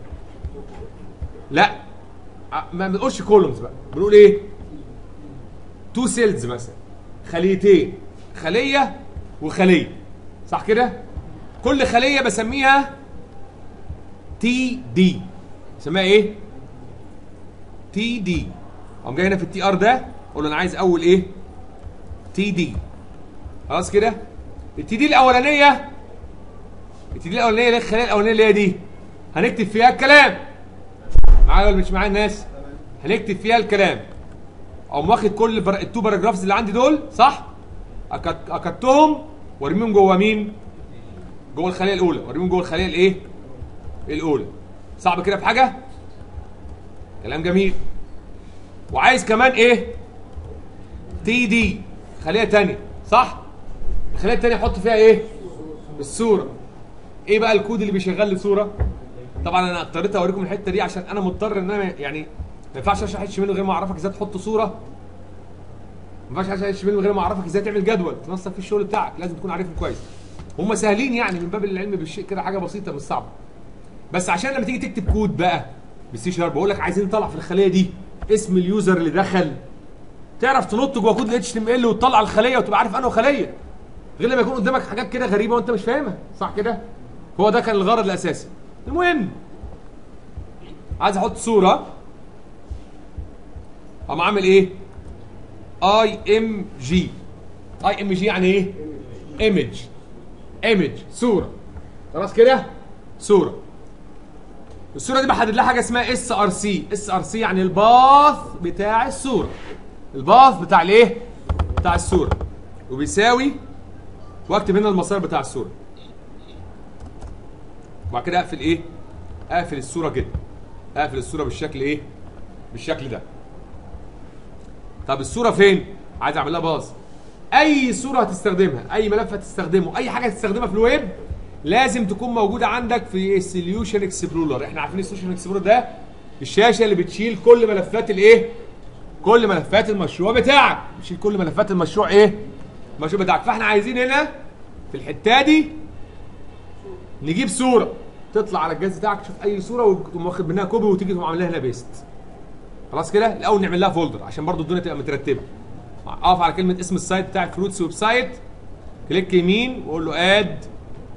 لا ما بنقولش كولومز بقى، بنقول ايه؟ تو سيلز مثلا، خليتين، خليه وخليه. صح كده؟ كل خليه بسميها تي دي. بسميها ايه؟ تي دي. اقوم جاي هنا في التي ار ده اقول له انا عايز اول ايه؟ تي دي. خلاص كده؟ التي دي الاولانيه التي دي الاولانيه اللي هي الخليه الاولانيه اللي هي دي هنكتب فيها الكلام. معايا ولا مش معايا الناس؟ هنكتب فيها الكلام. اقوم واخد كل بر... التو باراجرافز اللي عندي دول صح؟ أكت... اكتهم وارميهم جوه مين؟ جوه الخليه الاولى، وارميهم جوه الخليه الايه؟ الاولى. صعب كده في حاجه؟ كلام جميل. وعايز كمان ايه؟ تي دي، خليه ثانيه صح؟ الخليه الثانيه احط فيها ايه؟ الصوره. ايه بقى الكود اللي بيشغل لي صوره؟ طبعا انا اضطريت اوريكم الحته دي عشان انا مضطر ان انا يعني ما ينفعش اشرح اتش منه غير ما اعرفك ازاي تحط صوره. ما ينفعش اشرح اتش منه غير ما اعرفك ازاي تعمل جدول تنسق فيه الشغل بتاعك. لازم تكون عارفهم كويس. هم سهلين يعني من باب العلم بالشيء كده، حاجه بسيطه مش صعبه. بس عشان لما تيجي تكتب كود بقى بالسي شارب بقول لك عايزين نطلع في الخليه دي اسم اليوزر اللي دخل، تعرف تنط جوه كود الاتش تي ام ال وتطلع الخليه وتبقى عارف انه خليه، غير لما يكون قدامك حاجات كده غريبه وانت مش فاهمها. صح كده؟ هو ده كان الغرض الاساسي. المهم عايز احط صوره. اقوم عامل ايه؟ اي ام جي. اي ام جي يعني ايه؟ ايمج. ايمج صوره. خلاص كده؟ صوره. الصوره دي بحدد لها حاجه اسمها اس ار سي. اس ار سي يعني الباث بتاع الصوره. الباث بتاع الايه؟ بتاع الصوره. وبيساوي واكتب هنا المسار بتاع الصوره. وبعد كده اقفل ايه؟ اقفل الصوره كده. اقفل الصوره بالشكل ايه؟ بالشكل ده. طب الصوره فين؟ عايز اعمل لها باص. اي صوره هتستخدمها، اي ملف هتستخدمه، اي حاجه هتستخدمها في الويب لازم تكون موجوده عندك في السوليوشن اكسبلورر. احنا عارفين السوليوشن اكسبلورر ده الشاشه اللي بتشيل كل ملفات الايه؟ كل ملفات المشروع بتاعك. بتشيل كل ملفات المشروع ايه؟ المشروع بتاعك. فاحنا عايزين هنا في الحته دي نجيب صوره تطلع على الجهاز بتاعك، تشوف اي صوره وتقوم واخد منها كوبي وتيجي تقوم عامل لها هنا بيست. خلاص كده. الاول نعمل لها فولدر عشان برضو الدنيا تبقى مترتبه. اقف على كلمه اسم السايت بتاع فروتس ويب سايت، كليك يمين واقول له اد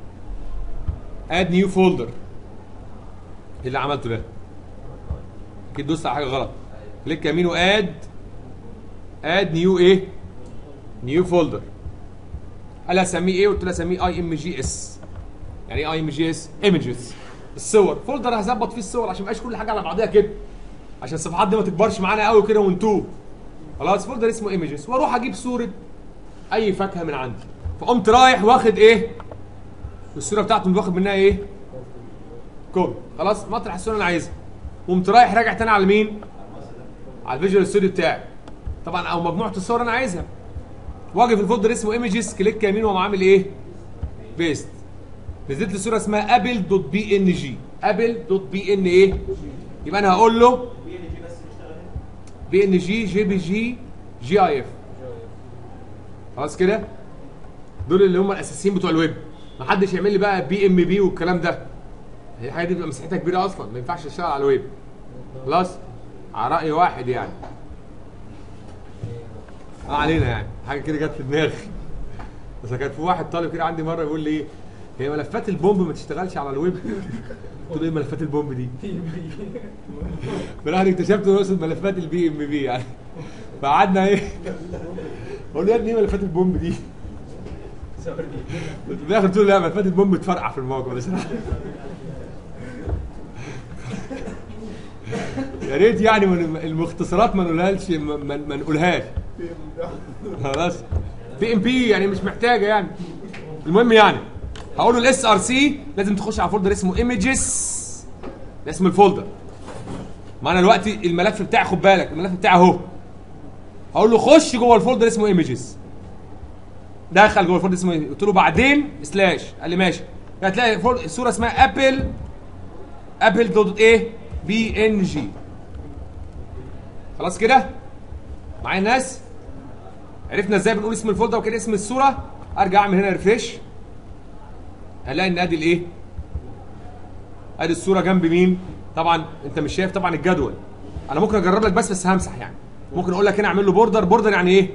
اد نيو فولدر. ايه اللي عملته ده؟ اكيد دوست على حاجه غلط. كليك يمين واد اد نيو ايه؟ نيو فولدر. قال اسميه ايه؟ قلت له اسميه اي ام جي اس. يعني ايه اي ام جي اس؟ ايمجز، الصور. فولدر هظبط فيه الصور عشان ما يبقاش كل حاجه على بعضها كده، عشان الصفحات دي ما تكبرش معانا قوي كده ونتوه. خلاص. فولدر اسمه ايمجز، واروح اجيب صوره اي فاكهه من عندي. فقمت رايح واخد ايه؟ الصوره بتاعته واخد منها ايه؟ كوبي. خلاص. مطرح الصوره اللي انا عايزها. قمت رايح راجع تاني على مين؟ على الفيجوال ستوديو بتاعي طبعا، او مجموعه الصور انا عايزها. واجي في الفولدر اسمه ايمجز، كليك يمين واقوم عامل ايه؟ بيست. نزلت لي صوره اسمها ابل دوت بي ان جي. ابل دوت بي ان ايه؟ يبقى انا هقول له بي ان جي جي بي جي جي اي اف. خلاص كده. دول اللي هم الاساسيين بتوع الويب. ما حدش يعمل لي بقى بي ام بي والكلام ده. هي الحاجه دي بتبقى مساحتها كبيره اصلا، ما ينفعش تشتغل على الويب. خلاص. على راي واحد يعني. اه علينا يعني، حاجه كده جت في دماغي. بس كان في واحد طالب كده عندي مره يقول لي ايه؟ هي ملفات البومب ما تشتغلش على الويب؟ قلت له ايه ملفات البومب دي؟ في الاخر اكتشفت انه يقصد ملفات البي ام بي يعني. فقعدنا ايه؟ اقول له يا ابني ايه ملفات البومب دي؟ في الاخر قلت له لا، ملفات البومب تفرقع في الموقع ده. يا ريت يعني المختصرات ما نقولهاش، ما نقولهاش. خلاص. بي ام بي يعني مش محتاجه يعني. المهم يعني هقول له الاس ار سي لازم تخش على فولدر اسمه ايمجز. ده اسم الفولدر. ما انا دلوقتي الملف بتاعي، خد بالك الملف بتاعي اهو. هقول له خش جوه الفولدر اسمه ايمجز. دخل جوه الفولدر اسمه ايه؟ قلت له بعدين سلاش. قال لي ماشي. هتلاقي صوره اسمها ابل ابل دوت ايه؟ بي ان جي. خلاص كده؟ معايا الناس؟ عرفنا ازاي بنقول اسم الفولدر وكده اسم الصوره. ارجع اعمل هنا ريفريش، هلاقي ان ادي الايه؟ ادي الصوره جنب مين؟ طبعا انت مش شايف طبعا الجدول. انا ممكن اجرب لك بس بس همسح يعني. ممكن اقول لك هنا اعمل له بوردر. بوردر يعني ايه؟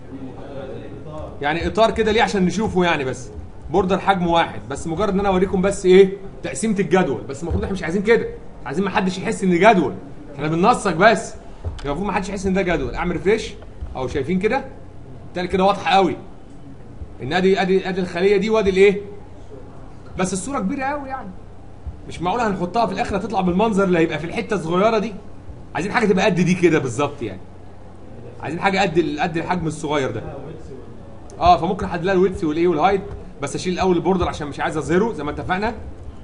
يعني اطار كده ليه؟ عشان نشوفه يعني. بس بوردر حجمه واحد، بس مجرد ان انا اوريكم بس ايه؟ تقسيمه الجدول. بس المفروض احنا مش عايزين كده، عايزين ما حدش يحس ان جدول، احنا بننسق بس. المفروض ما حدش يحس ان ده جدول. اعمل ريفريش اهو، شايفين كده؟ بالتالي كده واضحه قوي ان ادي ادي ادي الخليه دي وادي الايه؟ بس الصوره كبيره قوي يعني، مش معقوله هنحطها في الاخر هتطلع بالمنظر اللي هيبقى في الحته الصغيره دي. عايزين حاجه تبقى قد دي كده بالظبط يعني. عايزين حاجه قد قد الحجم الصغير ده. اه فممكن احدد لها الويدث والايه والهايت، بس اشيل الاول البوردر عشان مش عايز اظهره زي ما اتفقنا.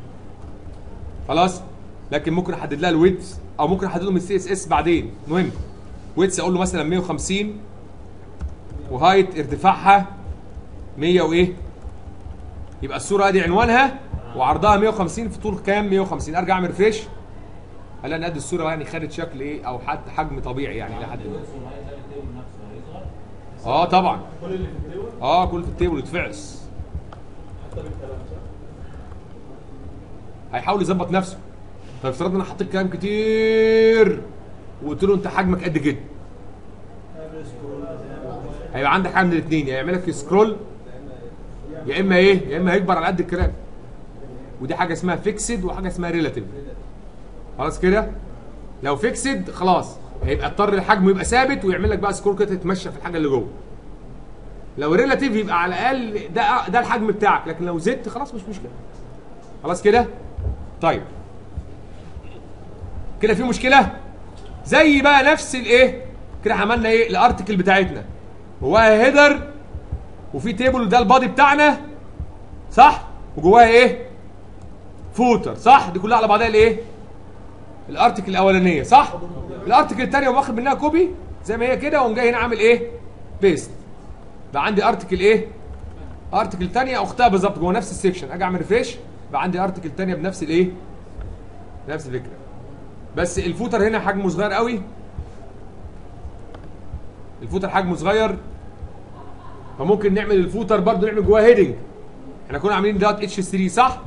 خلاص. لكن ممكن احدد لها الويدث، او ممكن احدد له من السي اس اس بعدين. المهم ويدث اقول له مثلا مية وخمسين، وهايت ارتفاعها مية وايه؟ يبقى الصوره دي عنوانها وعرضها مية وخمسين في طول كام؟ مية وخمسين. ارجع اعمل ريفريش، الاقي ان قد الصوره يعني خدت شكل ايه؟ او حتى حجم طبيعي يعني لحد ما. اه طبعا. كل اللي في التيبل؟ اه كل في التيبل يتفعص. حتى بالكلام صح؟ هيحاول يظبط نفسه. طب افترضنا انا حطيت كلام كتير وقلت له انت حجمك قد كده، هيبقى عندك حاجه من الاثنين، يا يعمل لك سكرول يا اما ايه؟ يا اما هيكبر على قد الكلام. ودي حاجه اسمها فيكسد وحاجه اسمها ريلاتيف. خلاص كده؟ لو فيكسد خلاص هيبقى اضطر الحجم يبقى ثابت ويعمل لك بقى سكرول كده تتمشى في الحاجه اللي جوه. لو ريلاتيف يبقى على الاقل ده ده الحجم بتاعك، لكن لو زدت خلاص مش مشكله. خلاص كده؟ طيب كده في مشكله؟ زي بقى نفس الايه؟ كده عملنا ايه؟ الارتكل بتاعتنا جواها هيدر وفي تيبل وده البادي بتاعنا صح؟ وجواها ايه؟ فوتر صح؟ دي كلها على بعضها الايه؟ الارتكل الاولانيه صح؟ الارتكل الثانيه واخد منها كوبي زي ما هي كده وقوم جاي هنا عامل ايه؟ بيست. بقى عندي ارتكل ايه؟ ارتكل ثانيه اختها بالظبط جوه نفس السكشن. اجي اعمل ريفريش بقى عندي ارتكل ثانيه بنفس الايه؟ نفس الفكره. بس الفوتر هنا حجمه صغير قوي. الفوتر حجمه صغير، فممكن نعمل الفوتر برضو نعمل جواه هيدنج احنا كنا عاملين دوت اتش ثلاثة صح؟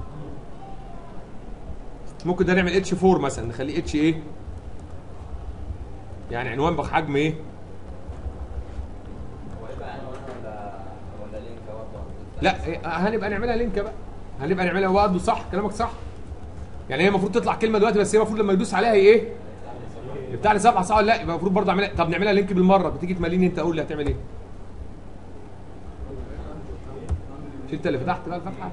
ممكن ده نعمل اتش أربعة مثلا، نخليه اتش ايه؟ يعني عنوان بحجم ايه؟ هو يبقى عنوان ولا ولا لينك برضه؟ لا إيه، هنبقى نعملها لينك بقى، هنبقى نعملها برضه صح، كلامك صح. يعني هي المفروض تطلع كلمه دلوقتي، بس هي المفروض لما يدوس عليها هي ايه؟ بتاع لي صفحه صح ولا لا؟ يبقى المفروض برضه اعملها. طب نعملها لينك بالمره، بتيجي تمليني انت، قول لي هتعمل ايه؟ مش انت اللي فتحت بقى الفتحه؟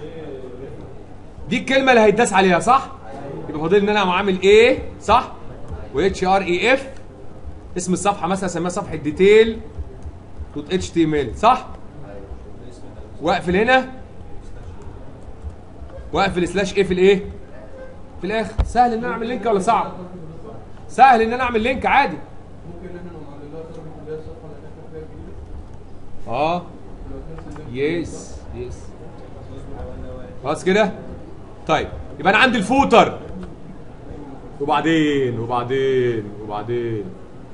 دي الكلمه اللي هيتداس عليها صح؟ يبقى فاضل ان انا اقوم عامل ايه صح؟ و اتش ار اي اف اسم الصفحه مثلا اسميها صفحه ديتيل دوت اتش تي ام ال صح؟ واقفل هنا واقفل سلاش ايه في الايه؟ في الاخر. سهل ان انا اعمل لينك ولا صعب؟ سهل ان انا اعمل لينك عادي. ممكن احنا نعمل لها ترجمه اللي هي الصفحه اللي احنا فيها الجديده. اه يس يس خلاص كده. طيب يبقى انا عندي الفوتر، وبعدين وبعدين وبعدين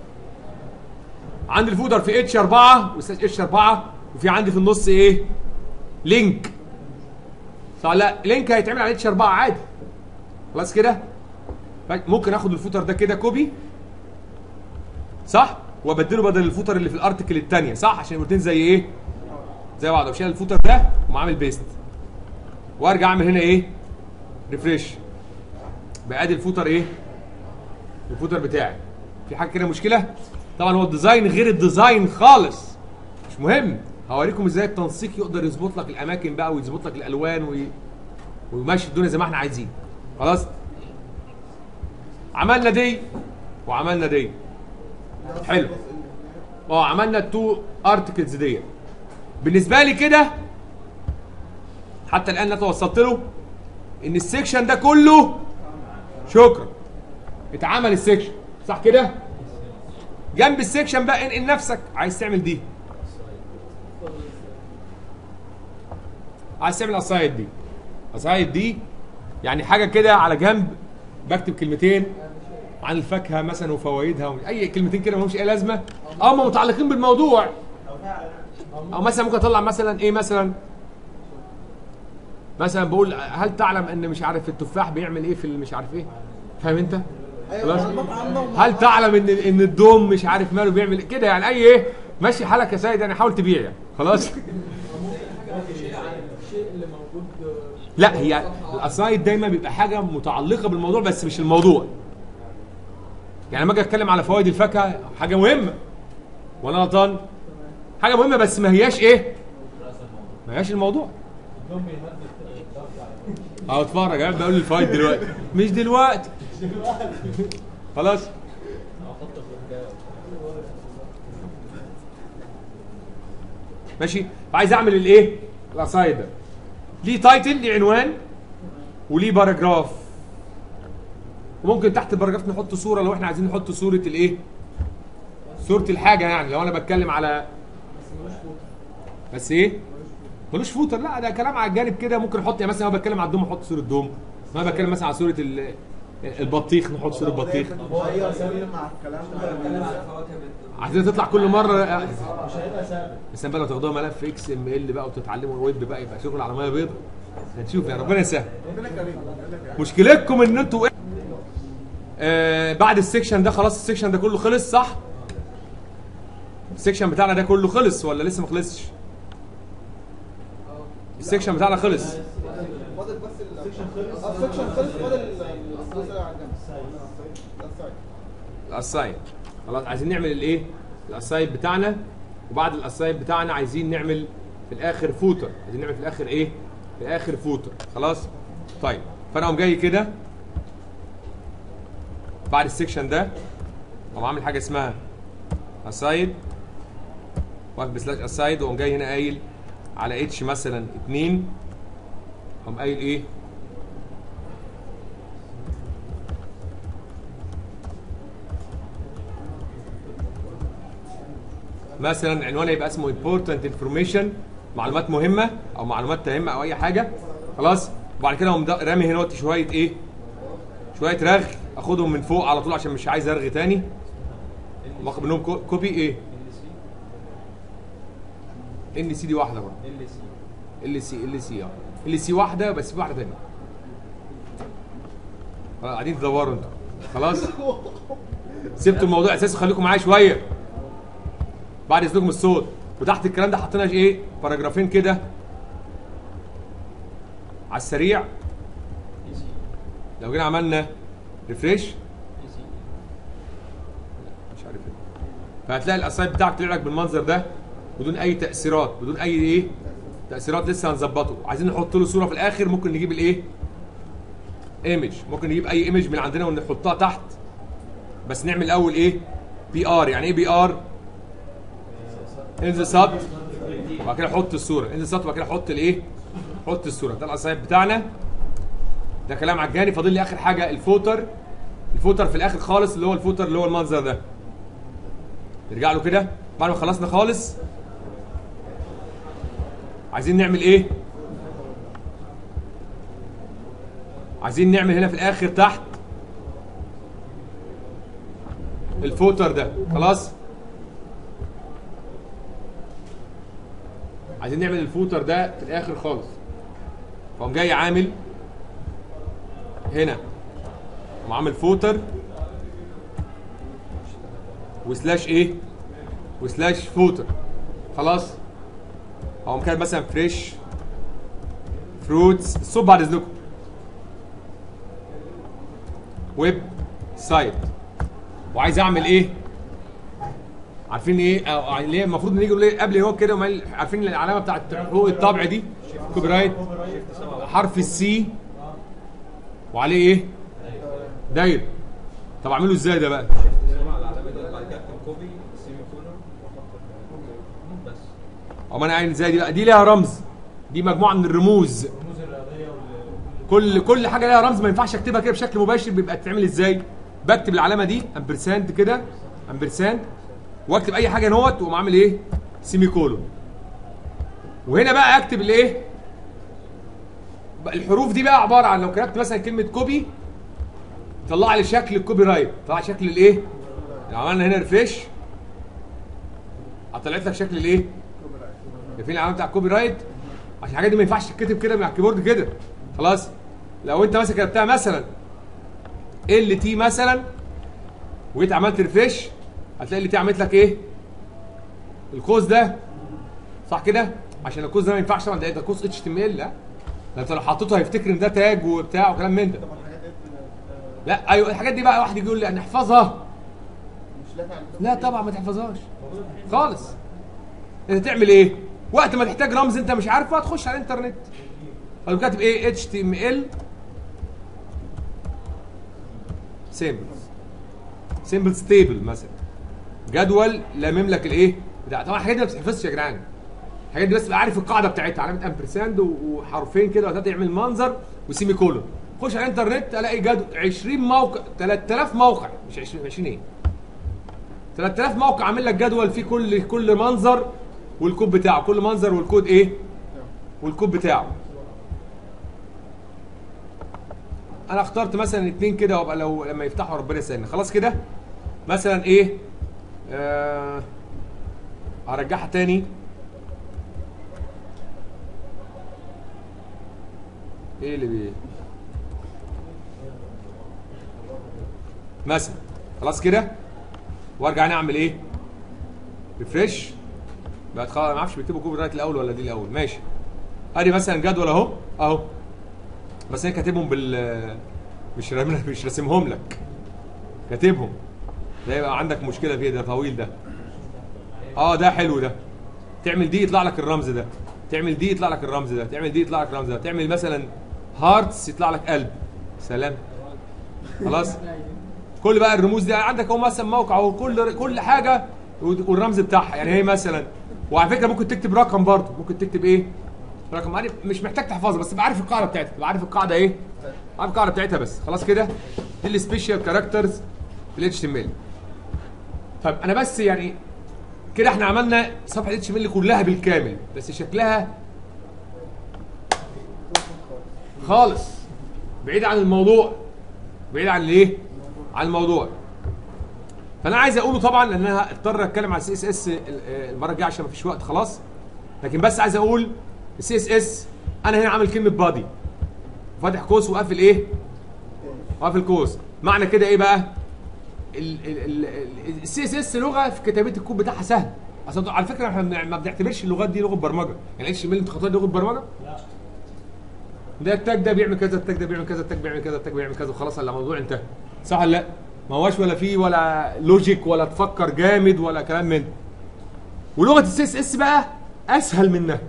عندي الفوتر في اتش أربعة وسلاش اتش أربعة، وفي عندي في النص ايه؟ لينك صح؟ لا لينك هيتعمل على اتش أربعة عادي. خلاص كده. ممكن اخد الفوتر ده كده كوبي صح، وابدله بدل الفوتر اللي في الارتكل الثانيه صح، عشان الاثنين زي ايه؟ زي بعض. وشيل الفوتر ده وعامل بيست، وارجع اعمل هنا ايه؟ ريفريش. بقى ادي الفوتر ايه؟ الفوتر بتاعي. في حاجه كده مشكله؟ طبعا هو الديزاين غير الديزاين خالص، مش مهم. هوريكم ازاي التنسيق يقدر يظبط لك الاماكن بقى، ويظبط لك الالوان وي... ويمشي الدنيا زي ما احنا عايزين. خلاص؟ عملنا دي وعملنا دي. حلو. اه عملنا التو ارتكلز دي. بالنسبه لي كده حتى الان انا توصلت له ان السكشن ده كله شكرا اتعمل السكشن صح كده. جنب السكشن بقى انقل نفسك، عايز تعمل دي، عايز تعمل اسايد دي. اسايد دي يعني حاجه كده على جنب، بكتب كلمتين عن الفاكهه مثلا وفوائدها، اي كلمتين كده ما لهمش اي لازمه، او هم متعلقين بالموضوع. او مثلا ممكن اطلع مثلا ايه، مثلا مثلا بقول هل تعلم ان مش عارف التفاح بيعمل ايه في مش عارف ايه، فاهم انت؟ خلاص. هل تعلم ان ان الدوم مش عارف ماله بيعمل كده، يعني اي ايه ماشي حالك يا سيد، يعني حاول تبيع يعني خلاص. لا هي الاسايد دايما بيبقى حاجه متعلقه بالموضوع بس مش الموضوع. يعني لما اجي اتكلم على فوائد الفاكهه حاجه مهمه وانا غلطان، حاجه مهمه بس ما هياش ايه؟ ما هياش الموضوع. اهو اتفرج انا بقول الفوائد دلوقتي مش دلوقتي خلاص. ماشي. عايز اعمل الايه؟ الاسايد ده ليه تايتل، ليه عنوان، وليه باراجراف. وممكن تحت الباراجراف نحط صوره لو احنا عايزين نحط صوره الايه؟ صوره الحاجه. يعني لو انا بتكلم على بس ايه؟ ملوش فوتر، لا ده كلام على الجانب كده. ممكن احط يعني مثلا لو بتكلم على الدوم احط صوره دوم، لو انا بتكلم مثلا على صوره البطيخ نحط صوره بطيخ. هو ايه اسامي مع الكلام ده؟ عايزين تطلع كل مره مش هيبقى ثابت. بس بقى لو تاخدوها ملف اكس ام ال بقى وتتعلموا الويب بقى يبقى شغل على ميه بيضاء. هنشوف يا ربنا يسهل. مشكلتكم ان انتوا ايه؟ آه بعد السكشن ده خلاص، السكشن ده كله خلص صح؟ السكشن بتاعنا ده كله خلص ولا لسه ما خلصش؟ السكشن بتاعنا خلص. فاضل بس السكشن خلص. السكشن خلص، فاضل الجزء اللي على الجنب. الاسايد. خلاص عايزين نعمل الايه؟ الاسايد بتاعنا. وبعد الاسايد بتاعنا عايزين نعمل في الاخر فوتر. عايزين نعمل في الاخر ايه؟ في الاخر فوتر. خلاص؟ طيب فانا اقوم جاي كده بعد السكشن ده اقوم عامل حاجه اسمها اسايد، واقف بسلاش اسايد، واقوم جاي هنا قايل على اتش مثلا اتنين، اقوم قايل ايه؟ مثلا عنوان يبقى اسمه important information، معلومات مهمه او معلومات تهمه او اي حاجه. خلاص. وبعد كده اقوم رامي هنا شويه ايه؟ شويه رغي، اخدهم من فوق على طول عشان مش عايز ارغي تاني. واخد منهم كوبي ايه؟ ان سي دي واحده برضه. ال سي ال سي اه ال سي واحده بس في واحده ثانيه. قاعدين تدوروا انتوا خلاص. سبتوا الموضوع اساسي، خليكم معايا شويه بعد اذنكم الصوت. وتحت الكلام ده حطينا ايه؟ باراجرافين كده على السريع. لو جينا عملنا ريفريش مش عارف ايه، فهتلاقي الاسايت بتاعك طلع لك بالمنظر ده بدون اي تاثيرات، بدون اي ايه تاثيرات. لسه هنظبطه. عايزين نحط له صوره في الاخر، ممكن نجيب الايه؟ ايمج. ممكن نجيب اي ايمج من عندنا ونحطها تحت، بس نعمل الاول ايه؟ بي ار. يعني ايه بي ار؟ انزل سط وبعد كده حط الصوره، انزل سط وبعد كده حط الايه؟ حط الصوره. ده الاسايت بتاعنا. ده كلام عجاني. فاضل لي اخر حاجه الفوتر. الفوتر في الاخر خالص، اللي هو الفوتر اللي هو المنظر ده. نرجع له كده بعد ما خلصنا خالص. عايزين نعمل ايه؟ عايزين نعمل هنا في الاخر تحت الفوتر ده. خلاص، عايزين نعمل الفوتر ده في الاخر خالص. فقوم جاي عامل هنا وعامل فوتر وسلاش ايه؟ وسلاش فوتر. خلاص، اقوم كاتب مثلا فريش فروتس. الصوت بعد اذنكم. ويب سايت. وعايز اعمل ايه؟ عارفين ايه؟ أو اللي هي المفروض نيجي نقول ايه قبل هو كده؟ عارفين العلامه بتاعت حقوق الطبع دي؟ كوبي رايت. حرف السي وعليه ايه؟ دايره. طب اعمله ازاي ده بقى؟ او انا عايز ازاي دي بقى؟ دي ليها رمز. دي مجموعه من الرموز. كل كل حاجه ليها رمز، ما ينفعش اكتبها كده بشكل مباشر. بيبقى بتتعمل ازاي؟ بكتب العلامه دي امبرساند كده، امبرساند، واكتب اي حاجه نوت واقوم عامل ايه؟ سيمي كولون. وهنا بقى اكتب الايه؟ الحروف دي بقى عباره عن، لو كتبت مثلا كلمه كوبي طلع لي شكل الكوبي رايت، طلع شكل الايه؟ لو عملنا هنا ريفريش طلعت لك شكل الايه؟ شايفين العلامه بتاع الكوبي رايت؟ عشان الحاجات دي ما ينفعش تتكتب كده من على الكيبورد كده. خلاص، لو انت مثلا كتبتها مثلا ال تي مثلا وجيت عملت ريفريش هتلاقي ال تي عملت لك ايه؟ القوس ده، صح كده؟ عشان القوس ده ما ينفعش طبعا، ده قوس اتش تي ام ال. لا، ده انت لو حطيته هيفتكر ان ده تاج وبتاع وكلام من ده. لا ايوه، الحاجات دي بقى واحد يجي يقول لي انا احفظها. لا طبعا ما تحفظهاش خالص. انت تعمل ايه؟ وقت ما تحتاج رمز انت مش عارفه هتخش على الانترنت. طب كاتب ايه؟ اتش تي ام ال سيمبلز، سيمبلز تيبل مثلا، جدول لامم لك الايه؟ بتاع. طبعا الحاجات دي ما بتتحفظش يا جدعان. الحاجات دي بس تبقى عارف القاعده بتاعتها، علامه امبرساند وحرفين كده وهتبدا يعمل منظر وسيمي كولون. خش على الانترنت الاقي جدول عشرين موقع، ثلاثة آلاف موقع، مش عشرين، عشرين ايه؟ ثلاثة آلاف موقع عامل لك جدول فيه كل كل منظر والكود بتاعه، كل منظر والكود ايه؟ والكود بتاعه. انا اخترت مثلا اتنين كده وابقى لو لما يفتحوا ربنا يسهلنا. خلاص كده مثلا ايه؟ آه هرجعها تاني. ايه اللي بيه مثلا؟ خلاص كده، وارجع نعمل ايه؟ ريفريش. بقت خلاص ما اعرفش بيكتبوا كوبي رايت الاول ولا دي الاول. ماشي، ادي مثلا جدول اهو اهو، بس انا كاتبهم بال مش رامي مش راسمهم لك، كاتبهم. ده يبقى عندك مشكله فيه، ده طويل ده. اه ده حلو ده. تعمل دي يطلع لك الرمز ده، تعمل دي يطلع لك الرمز ده، تعمل دي يطلع لك الرمز ده، تعمل مثلا هارتس يطلع لك قلب. سلام. خلاص، كل بقى الرموز دي عندك اهو مثلا موقع اهو، كل كل حاجه والرمز بتاعها. يعني هي مثلا، وعلى فكره ممكن تكتب رقم برضه، ممكن تكتب ايه؟ رقم. عارف مش محتاج تحفظها، بس تبقى عارف القاعده بتاعتها، تبقى عارف القاعده ايه؟ عارف القاعده بتاعتها بس. خلاص كده، دي السبيشال كاركترز في الاتش تي ام ال. طيب انا بس يعني كده احنا عملنا صفحه الاتش تي ام ال كلها بالكامل، بس شكلها خالص بعيد عن الموضوع، بعيد عن الايه؟ عن الموضوع. فانا عايز اقوله طبعا، لان انا اضطر اتكلم على السي اس اس المره الجايه عشان مفيش وقت خلاص. لكن بس عايز اقول السي اس اس انا هنا عامل كلمه بادي فاتح قوس وقافل ايه؟ وقافل قوس. معنى كده ايه بقى؟ السي اس اس لغه في كتابه الكود بتاعها سهل. اصل على فكره احنا ما بنعتبرش اللغات دي لغه برمجه، يعني اتش ام ال انت خطوات لغه برمجه؟ لا. ده التاج ده بيعمل كذا، التاج ده بيعمل كذا، التاج بيعمل كذا، التاج بيعمل كذا وخلاص الموضوع انتهى. صح ولا لا؟ ما هواش ولا فيه ولا لوجيك ولا تفكر جامد ولا كلام من ده. ولغه السي اس اس بقى اسهل منها.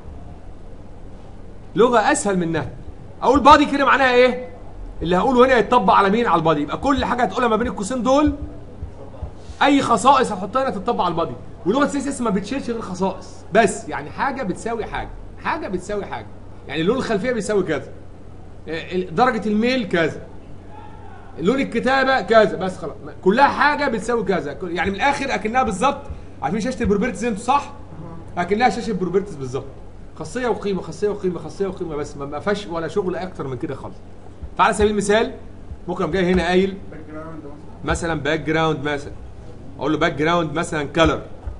لغه اسهل منها. اقول بادي كده معناها ايه؟ اللي هقوله هنا يتطبق على مين؟ على البادي. يبقى كل حاجه هتقولها ما بين القوسين دول اي خصائص هتحطها هنا تتطبق على البادي. ولغه السي اس اس ما بتشيلش غير خصائص بس، يعني حاجه بتساوي حاجه، حاجه بتساوي حاجه. يعني لون الخلفيه بيساوي كذا، درجه الميل كذا، لون الكتابه كذا، بس خلاص كلها حاجه بتساوي كذا. يعني من الاخر اكنها بالظبط، عارفين شاشه البروبرتيز انتوا صح؟ اكنها شاشه البروبرتيز بالظبط، خاصيه وقيمه، خاصيه وقيمه، خاصيه وقيمه، بس ما فيهاش ولا شغل اكتر من كده خالص. فعلى سبيل المثال ممكن أقوم جاي هنا قايل مثلا باك جراوند، مثلا اقول له باك جراوند مثلا كلر.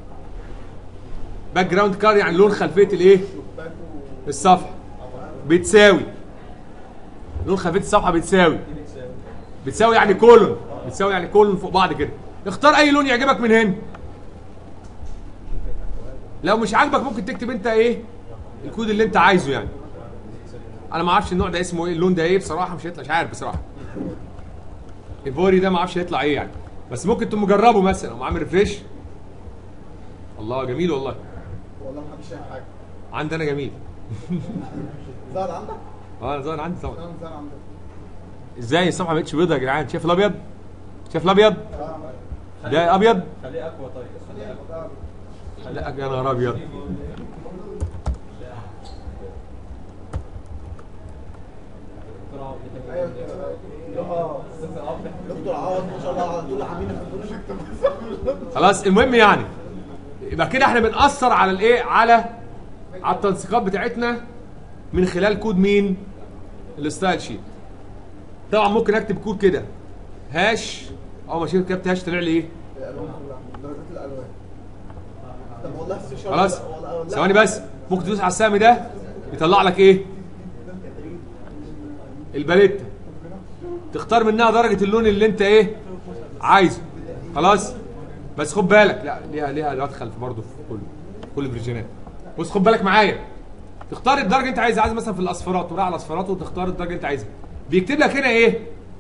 باك جراوند كلر يعني لون خلفيه الايه؟ الصفحه بتساوي لون خلفيه الصفحه بتساوي بتساوي يعني كولون، بتساوي يعني كولون فوق بعض كده. اختار اي لون يعجبك من هنا. لو مش عاجبك ممكن تكتب انت ايه الكود اللي انت عايزه. يعني انا ما اعرفش النوع ده اسمه ايه، اللون ده ايه بصراحه، مش هيطلع، مش عارف بصراحه. ايفوري ده ما اعرفش هيطلع ايه يعني، بس ممكن تقوم مجربه مثلا وعامل ريفريش. الله جميل والله. والله ما حدش شايف حاجه. عندي انا جميل. ظهر عندك؟ اه انا ظهر عندي طبعا. انا ظهر عندك. ازاي الصفحه ما بقتش بيضاء يا جدعان؟ شايف الابيض؟ شايف الابيض؟ ده ابيض؟ خليه اقوى طيب. خليه اقوى. لا يا نهار ابيض. دكتور عوض ما شاء الله على طول حبيبي في البروجكت. خلاص المهم يعني يبقى كده احنا بنأثر على الايه؟ على على التنسيقات بتاعتنا من خلال كود مين؟ الستايل شيت. طبعا ممكن اكتب كود كده هاش، اول ما شفت كتبت هاش طلع لي ايه؟ الالوان كلها، درجات الالوان. طب والله خلاص ثواني بس، ممكن تدوس على السهم ده يطلع لك ايه؟ الباليتا. تختار منها درجه اللون اللي انت ايه؟ عايزه. خلاص بس خد بالك، لا ليها ليها مدخل برضه في كل كل الفيرجنات. بص خد بالك معايا، تختار الدرجه اللي انت عايزها. عايز مثلا في الاصفرات وراء على الاصفرات وتختار الدرجه اللي انت عايزها. بيكتب لك هنا ايه؟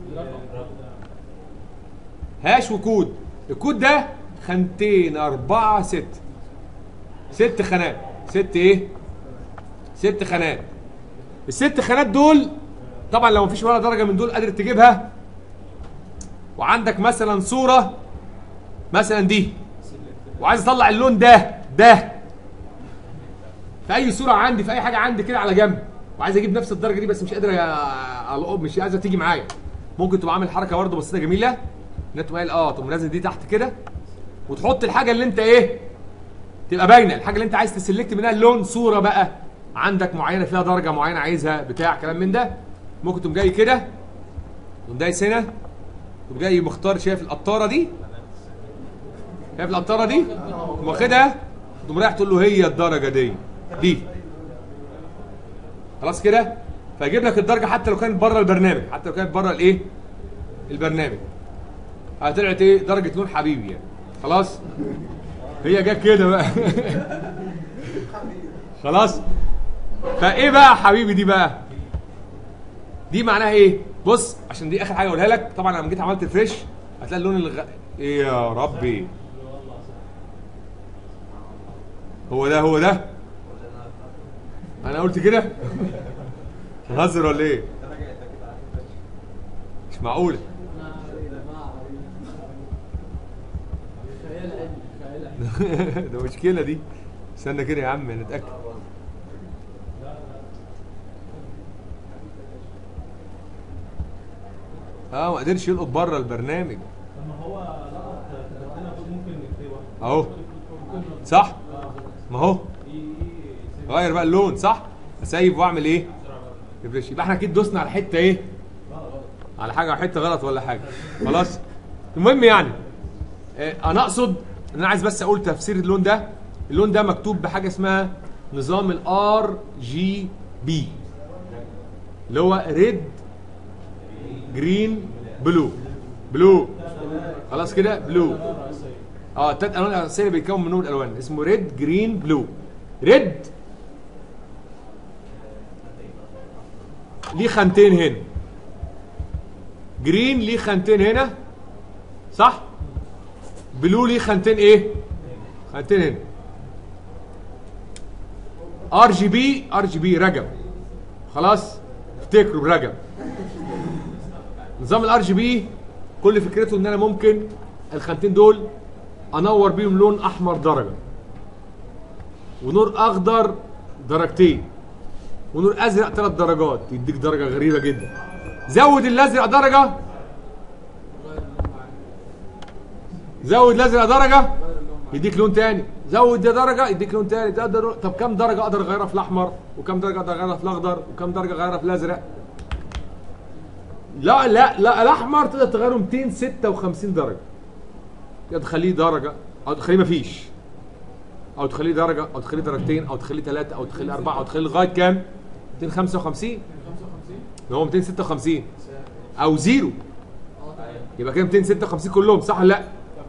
هاش وكود. الكود ده خانتين أربعة ست ست خانات. ست ايه؟ ست خانات. الست خانات دول طبعا لو مفيش ولا درجه من دول قادر تجيبها، وعندك مثلا صوره مثلا دي وعايز اطلع اللون ده ده في اي صوره عندي، في اي حاجه عندي كده على جنب، وعايز اجيب نفس الدرجه دي بس مش قادر القب، مش عايزه تيجي معايا، ممكن تبقى عامل حركه برده بسيطه جميله ان انت قايل اه تقوم نازل دي تحت كده وتحط الحاجه اللي انت ايه تبقى باينه، الحاجه اللي انت عايز تسلكت منها اللون، صوره بقى عندك معينه فيها درجه معينه عايزها بتاع كلام من ده، ممكن تقوم جاي كده تقوم دايس هنا تقوم جاي مختار. شايف القطاره دي؟ شايف القطاره دي؟ تقوم واخدها تقوم رايح تقول له هي الدرجه دي دي خلاص كده، فيجيب لك الدرجه حتى لو كانت بره البرنامج، حتى لو كانت بره الايه؟ البرنامج. طلعت ايه؟ درجه لون حبيبي يعني. خلاص؟ هي جت كده بقى. خلاص؟ فايه بقى حبيبي دي بقى؟ دي معناها ايه؟ بص عشان دي اخر حاجه اقولها لك، طبعا لما جيت عملت فريش هتلاقي اللون الغ... ايه يا ربي؟ هو ده هو ده؟ انا قلت كده؟ هنهزر ولا ايه؟ مش معقوله. ده مشكله دي. استنى كده يا عم نتاكد. اه ما قدرش يلقط بره البرنامج. طب ما هو لقط كتبنا ممكن نكتبها اهو صح؟ ما هو غير بقى اللون صح؟ اسيب واعمل ايه؟ ريفريش. يبقى احنا اكيد دوسنا على حته ايه؟ على حاجه حته غلط ولا حاجه. خلاص؟ المهم يعني اه انا اقصد ان انا عايز بس اقول تفسير اللون ده. اللون ده مكتوب بحاجه اسمها نظام الار جي بي اللي هو ريد جرين بلو. بلو خلاص كده بلو. اه التلات الوان الاساسيه اللي بيتكون منهم الالوان اسمه ريد جرين بلو. ريد ليه خانتين هنا، جرين ليه خانتين هنا صح، بلو ليه خانتين ايه؟ خانتين هنا. ار جي بي ار جي بي رجب خلاص افتكروا برجب. نظام الار جي بي كل فكرته ان انا ممكن الخانتين دول انور بيهم لون احمر درجه، ونور اخضر درجتين، ونور ازرق ثلاث درجات، يديك درجه غريبه جدا. زود الازرق درجه، زود الازرق درجه يديك لون تاني، زود ده درجه يديك لون تاني. ده ده طب كم درجه اقدر اغيرها في الاحمر، وكم درجه اقدر اغيرها في الاخضر، وكم درجه اغيرها في الازرق؟ لا لا لا الاحمر تقدر تغيره مئتين وستة وخمسين درجه، تقدر تخليه درجه او تخليه مفيش، او تخليه درجه او تخليه درجتين او تخليه ثلاثه او تخليه اربعه او تخليه لغايه كام؟ مئتين وخمسة وخمسين. هو مئتين وستة وخمسين او زيرو، يبقى كده مئتين وستة وخمسين كلهم صح ولا لا؟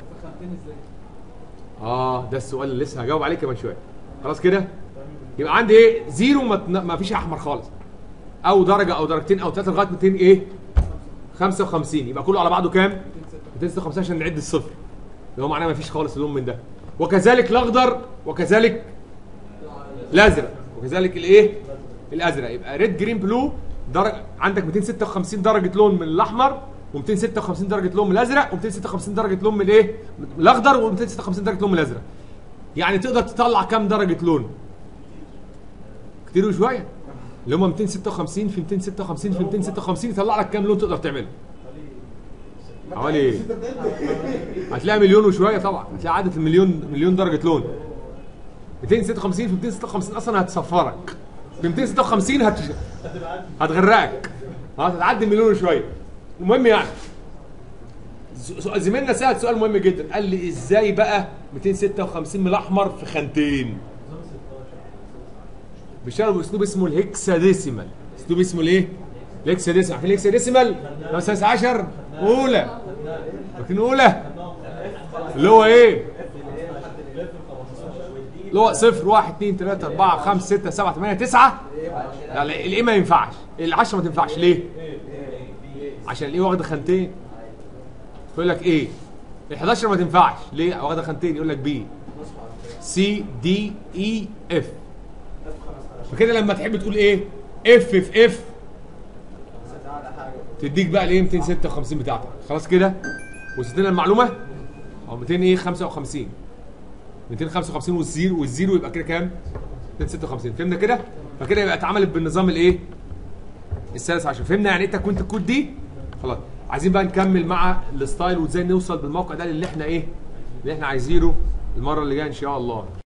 اه ده السؤال اللي لسه هجاوب عليه كمان شويه. خلاص كده يبقى عندي ايه؟ زيرو ما فيش احمر خالص، او درجه او درجتين او ثلاثه لغايه مئتين ايه؟ خمسة وخمسين. يبقى كله على بعضه كام؟ مئتين وستة وخمسين عشان نعد الصفر اللي هو معناه ما فيش خالص لون من ده. وكذلك الاخضر وكذلك الازرق وكذلك الايه؟ الازرق. يبقى ريد جرين بلو درجه عندك مئتين وستة وخمسين درجه لون من الاحمر، و276 درجه لون من الازرق، و256 درجه لون من الايه؟ الاخضر، و256 درجه لون من الازرق. يعني تقدر تطلع كام درجه لون؟ كتير وشويه، اللي هم مئتين وستة وخمسين في مئتين وستة وخمسين في مئتين وستة وخمسين يطلع لك كام لون تقدر تعمله؟ حوالي هتلاقي مليون وشويه طبعا، هتلاقي عدد المليون مليون درجه لون. مئتين وستة وخمسين في مئتين وستة وخمسين اصلا هتصفرك، في مئتين وستة وخمسين هت... هتغرقك، هتعدي مليون وشويه. المهم يعني زميلنا سأل سؤال مهم جدا، قال لي ازاي بقى مئتين وستة وخمسين من الاحمر في خانتين؟ بيشتغلوا باسلوب اسمه الهكساديسيمال. اسلوب اسمه الايه؟ الهكساديسيمال. عارفين الهكساديسيمال؟ خمسة عشر اولى، فاكرين اولى؟ اللي هو ايه؟ اللي هو صفر واحد اثنين ثلاثة أربعة خمسة ستة سبعة ثمانية تسعة. لا الايه ما ينفعش، العشرة ما تنفعش. ليه؟ عشان الايه واخده خانتين. يقول لك ايه؟ ال حداشر ما تنفعش، ليه؟ واخده خانتين. يقول لك بي سي دي اي اف. فكده لما تحب تقول ايه؟ اف في اف تديك بقى الايه؟ مئتين وستة وخمسين بتاعتك. خلاص كده؟ وصلت لنا المعلومه؟ او مئتين ايه؟ خمسة وخمسين. مئتين وخمسة وخمسين والزيرو والزيرو يبقى كده كام؟ مئتين وستة وخمسين. فهمنا كده؟ فكده يبقى اتعملت بالنظام الايه؟ السادس عشر. فهمنا يعني ايه تكوينة الكود دي؟ خلاص. عايزين بقى نكمل مع الستايل وازاي نوصل بالموقع ده اللي احنا ايه؟ اللي احنا عايزينه المره اللي جايه ان شاء الله.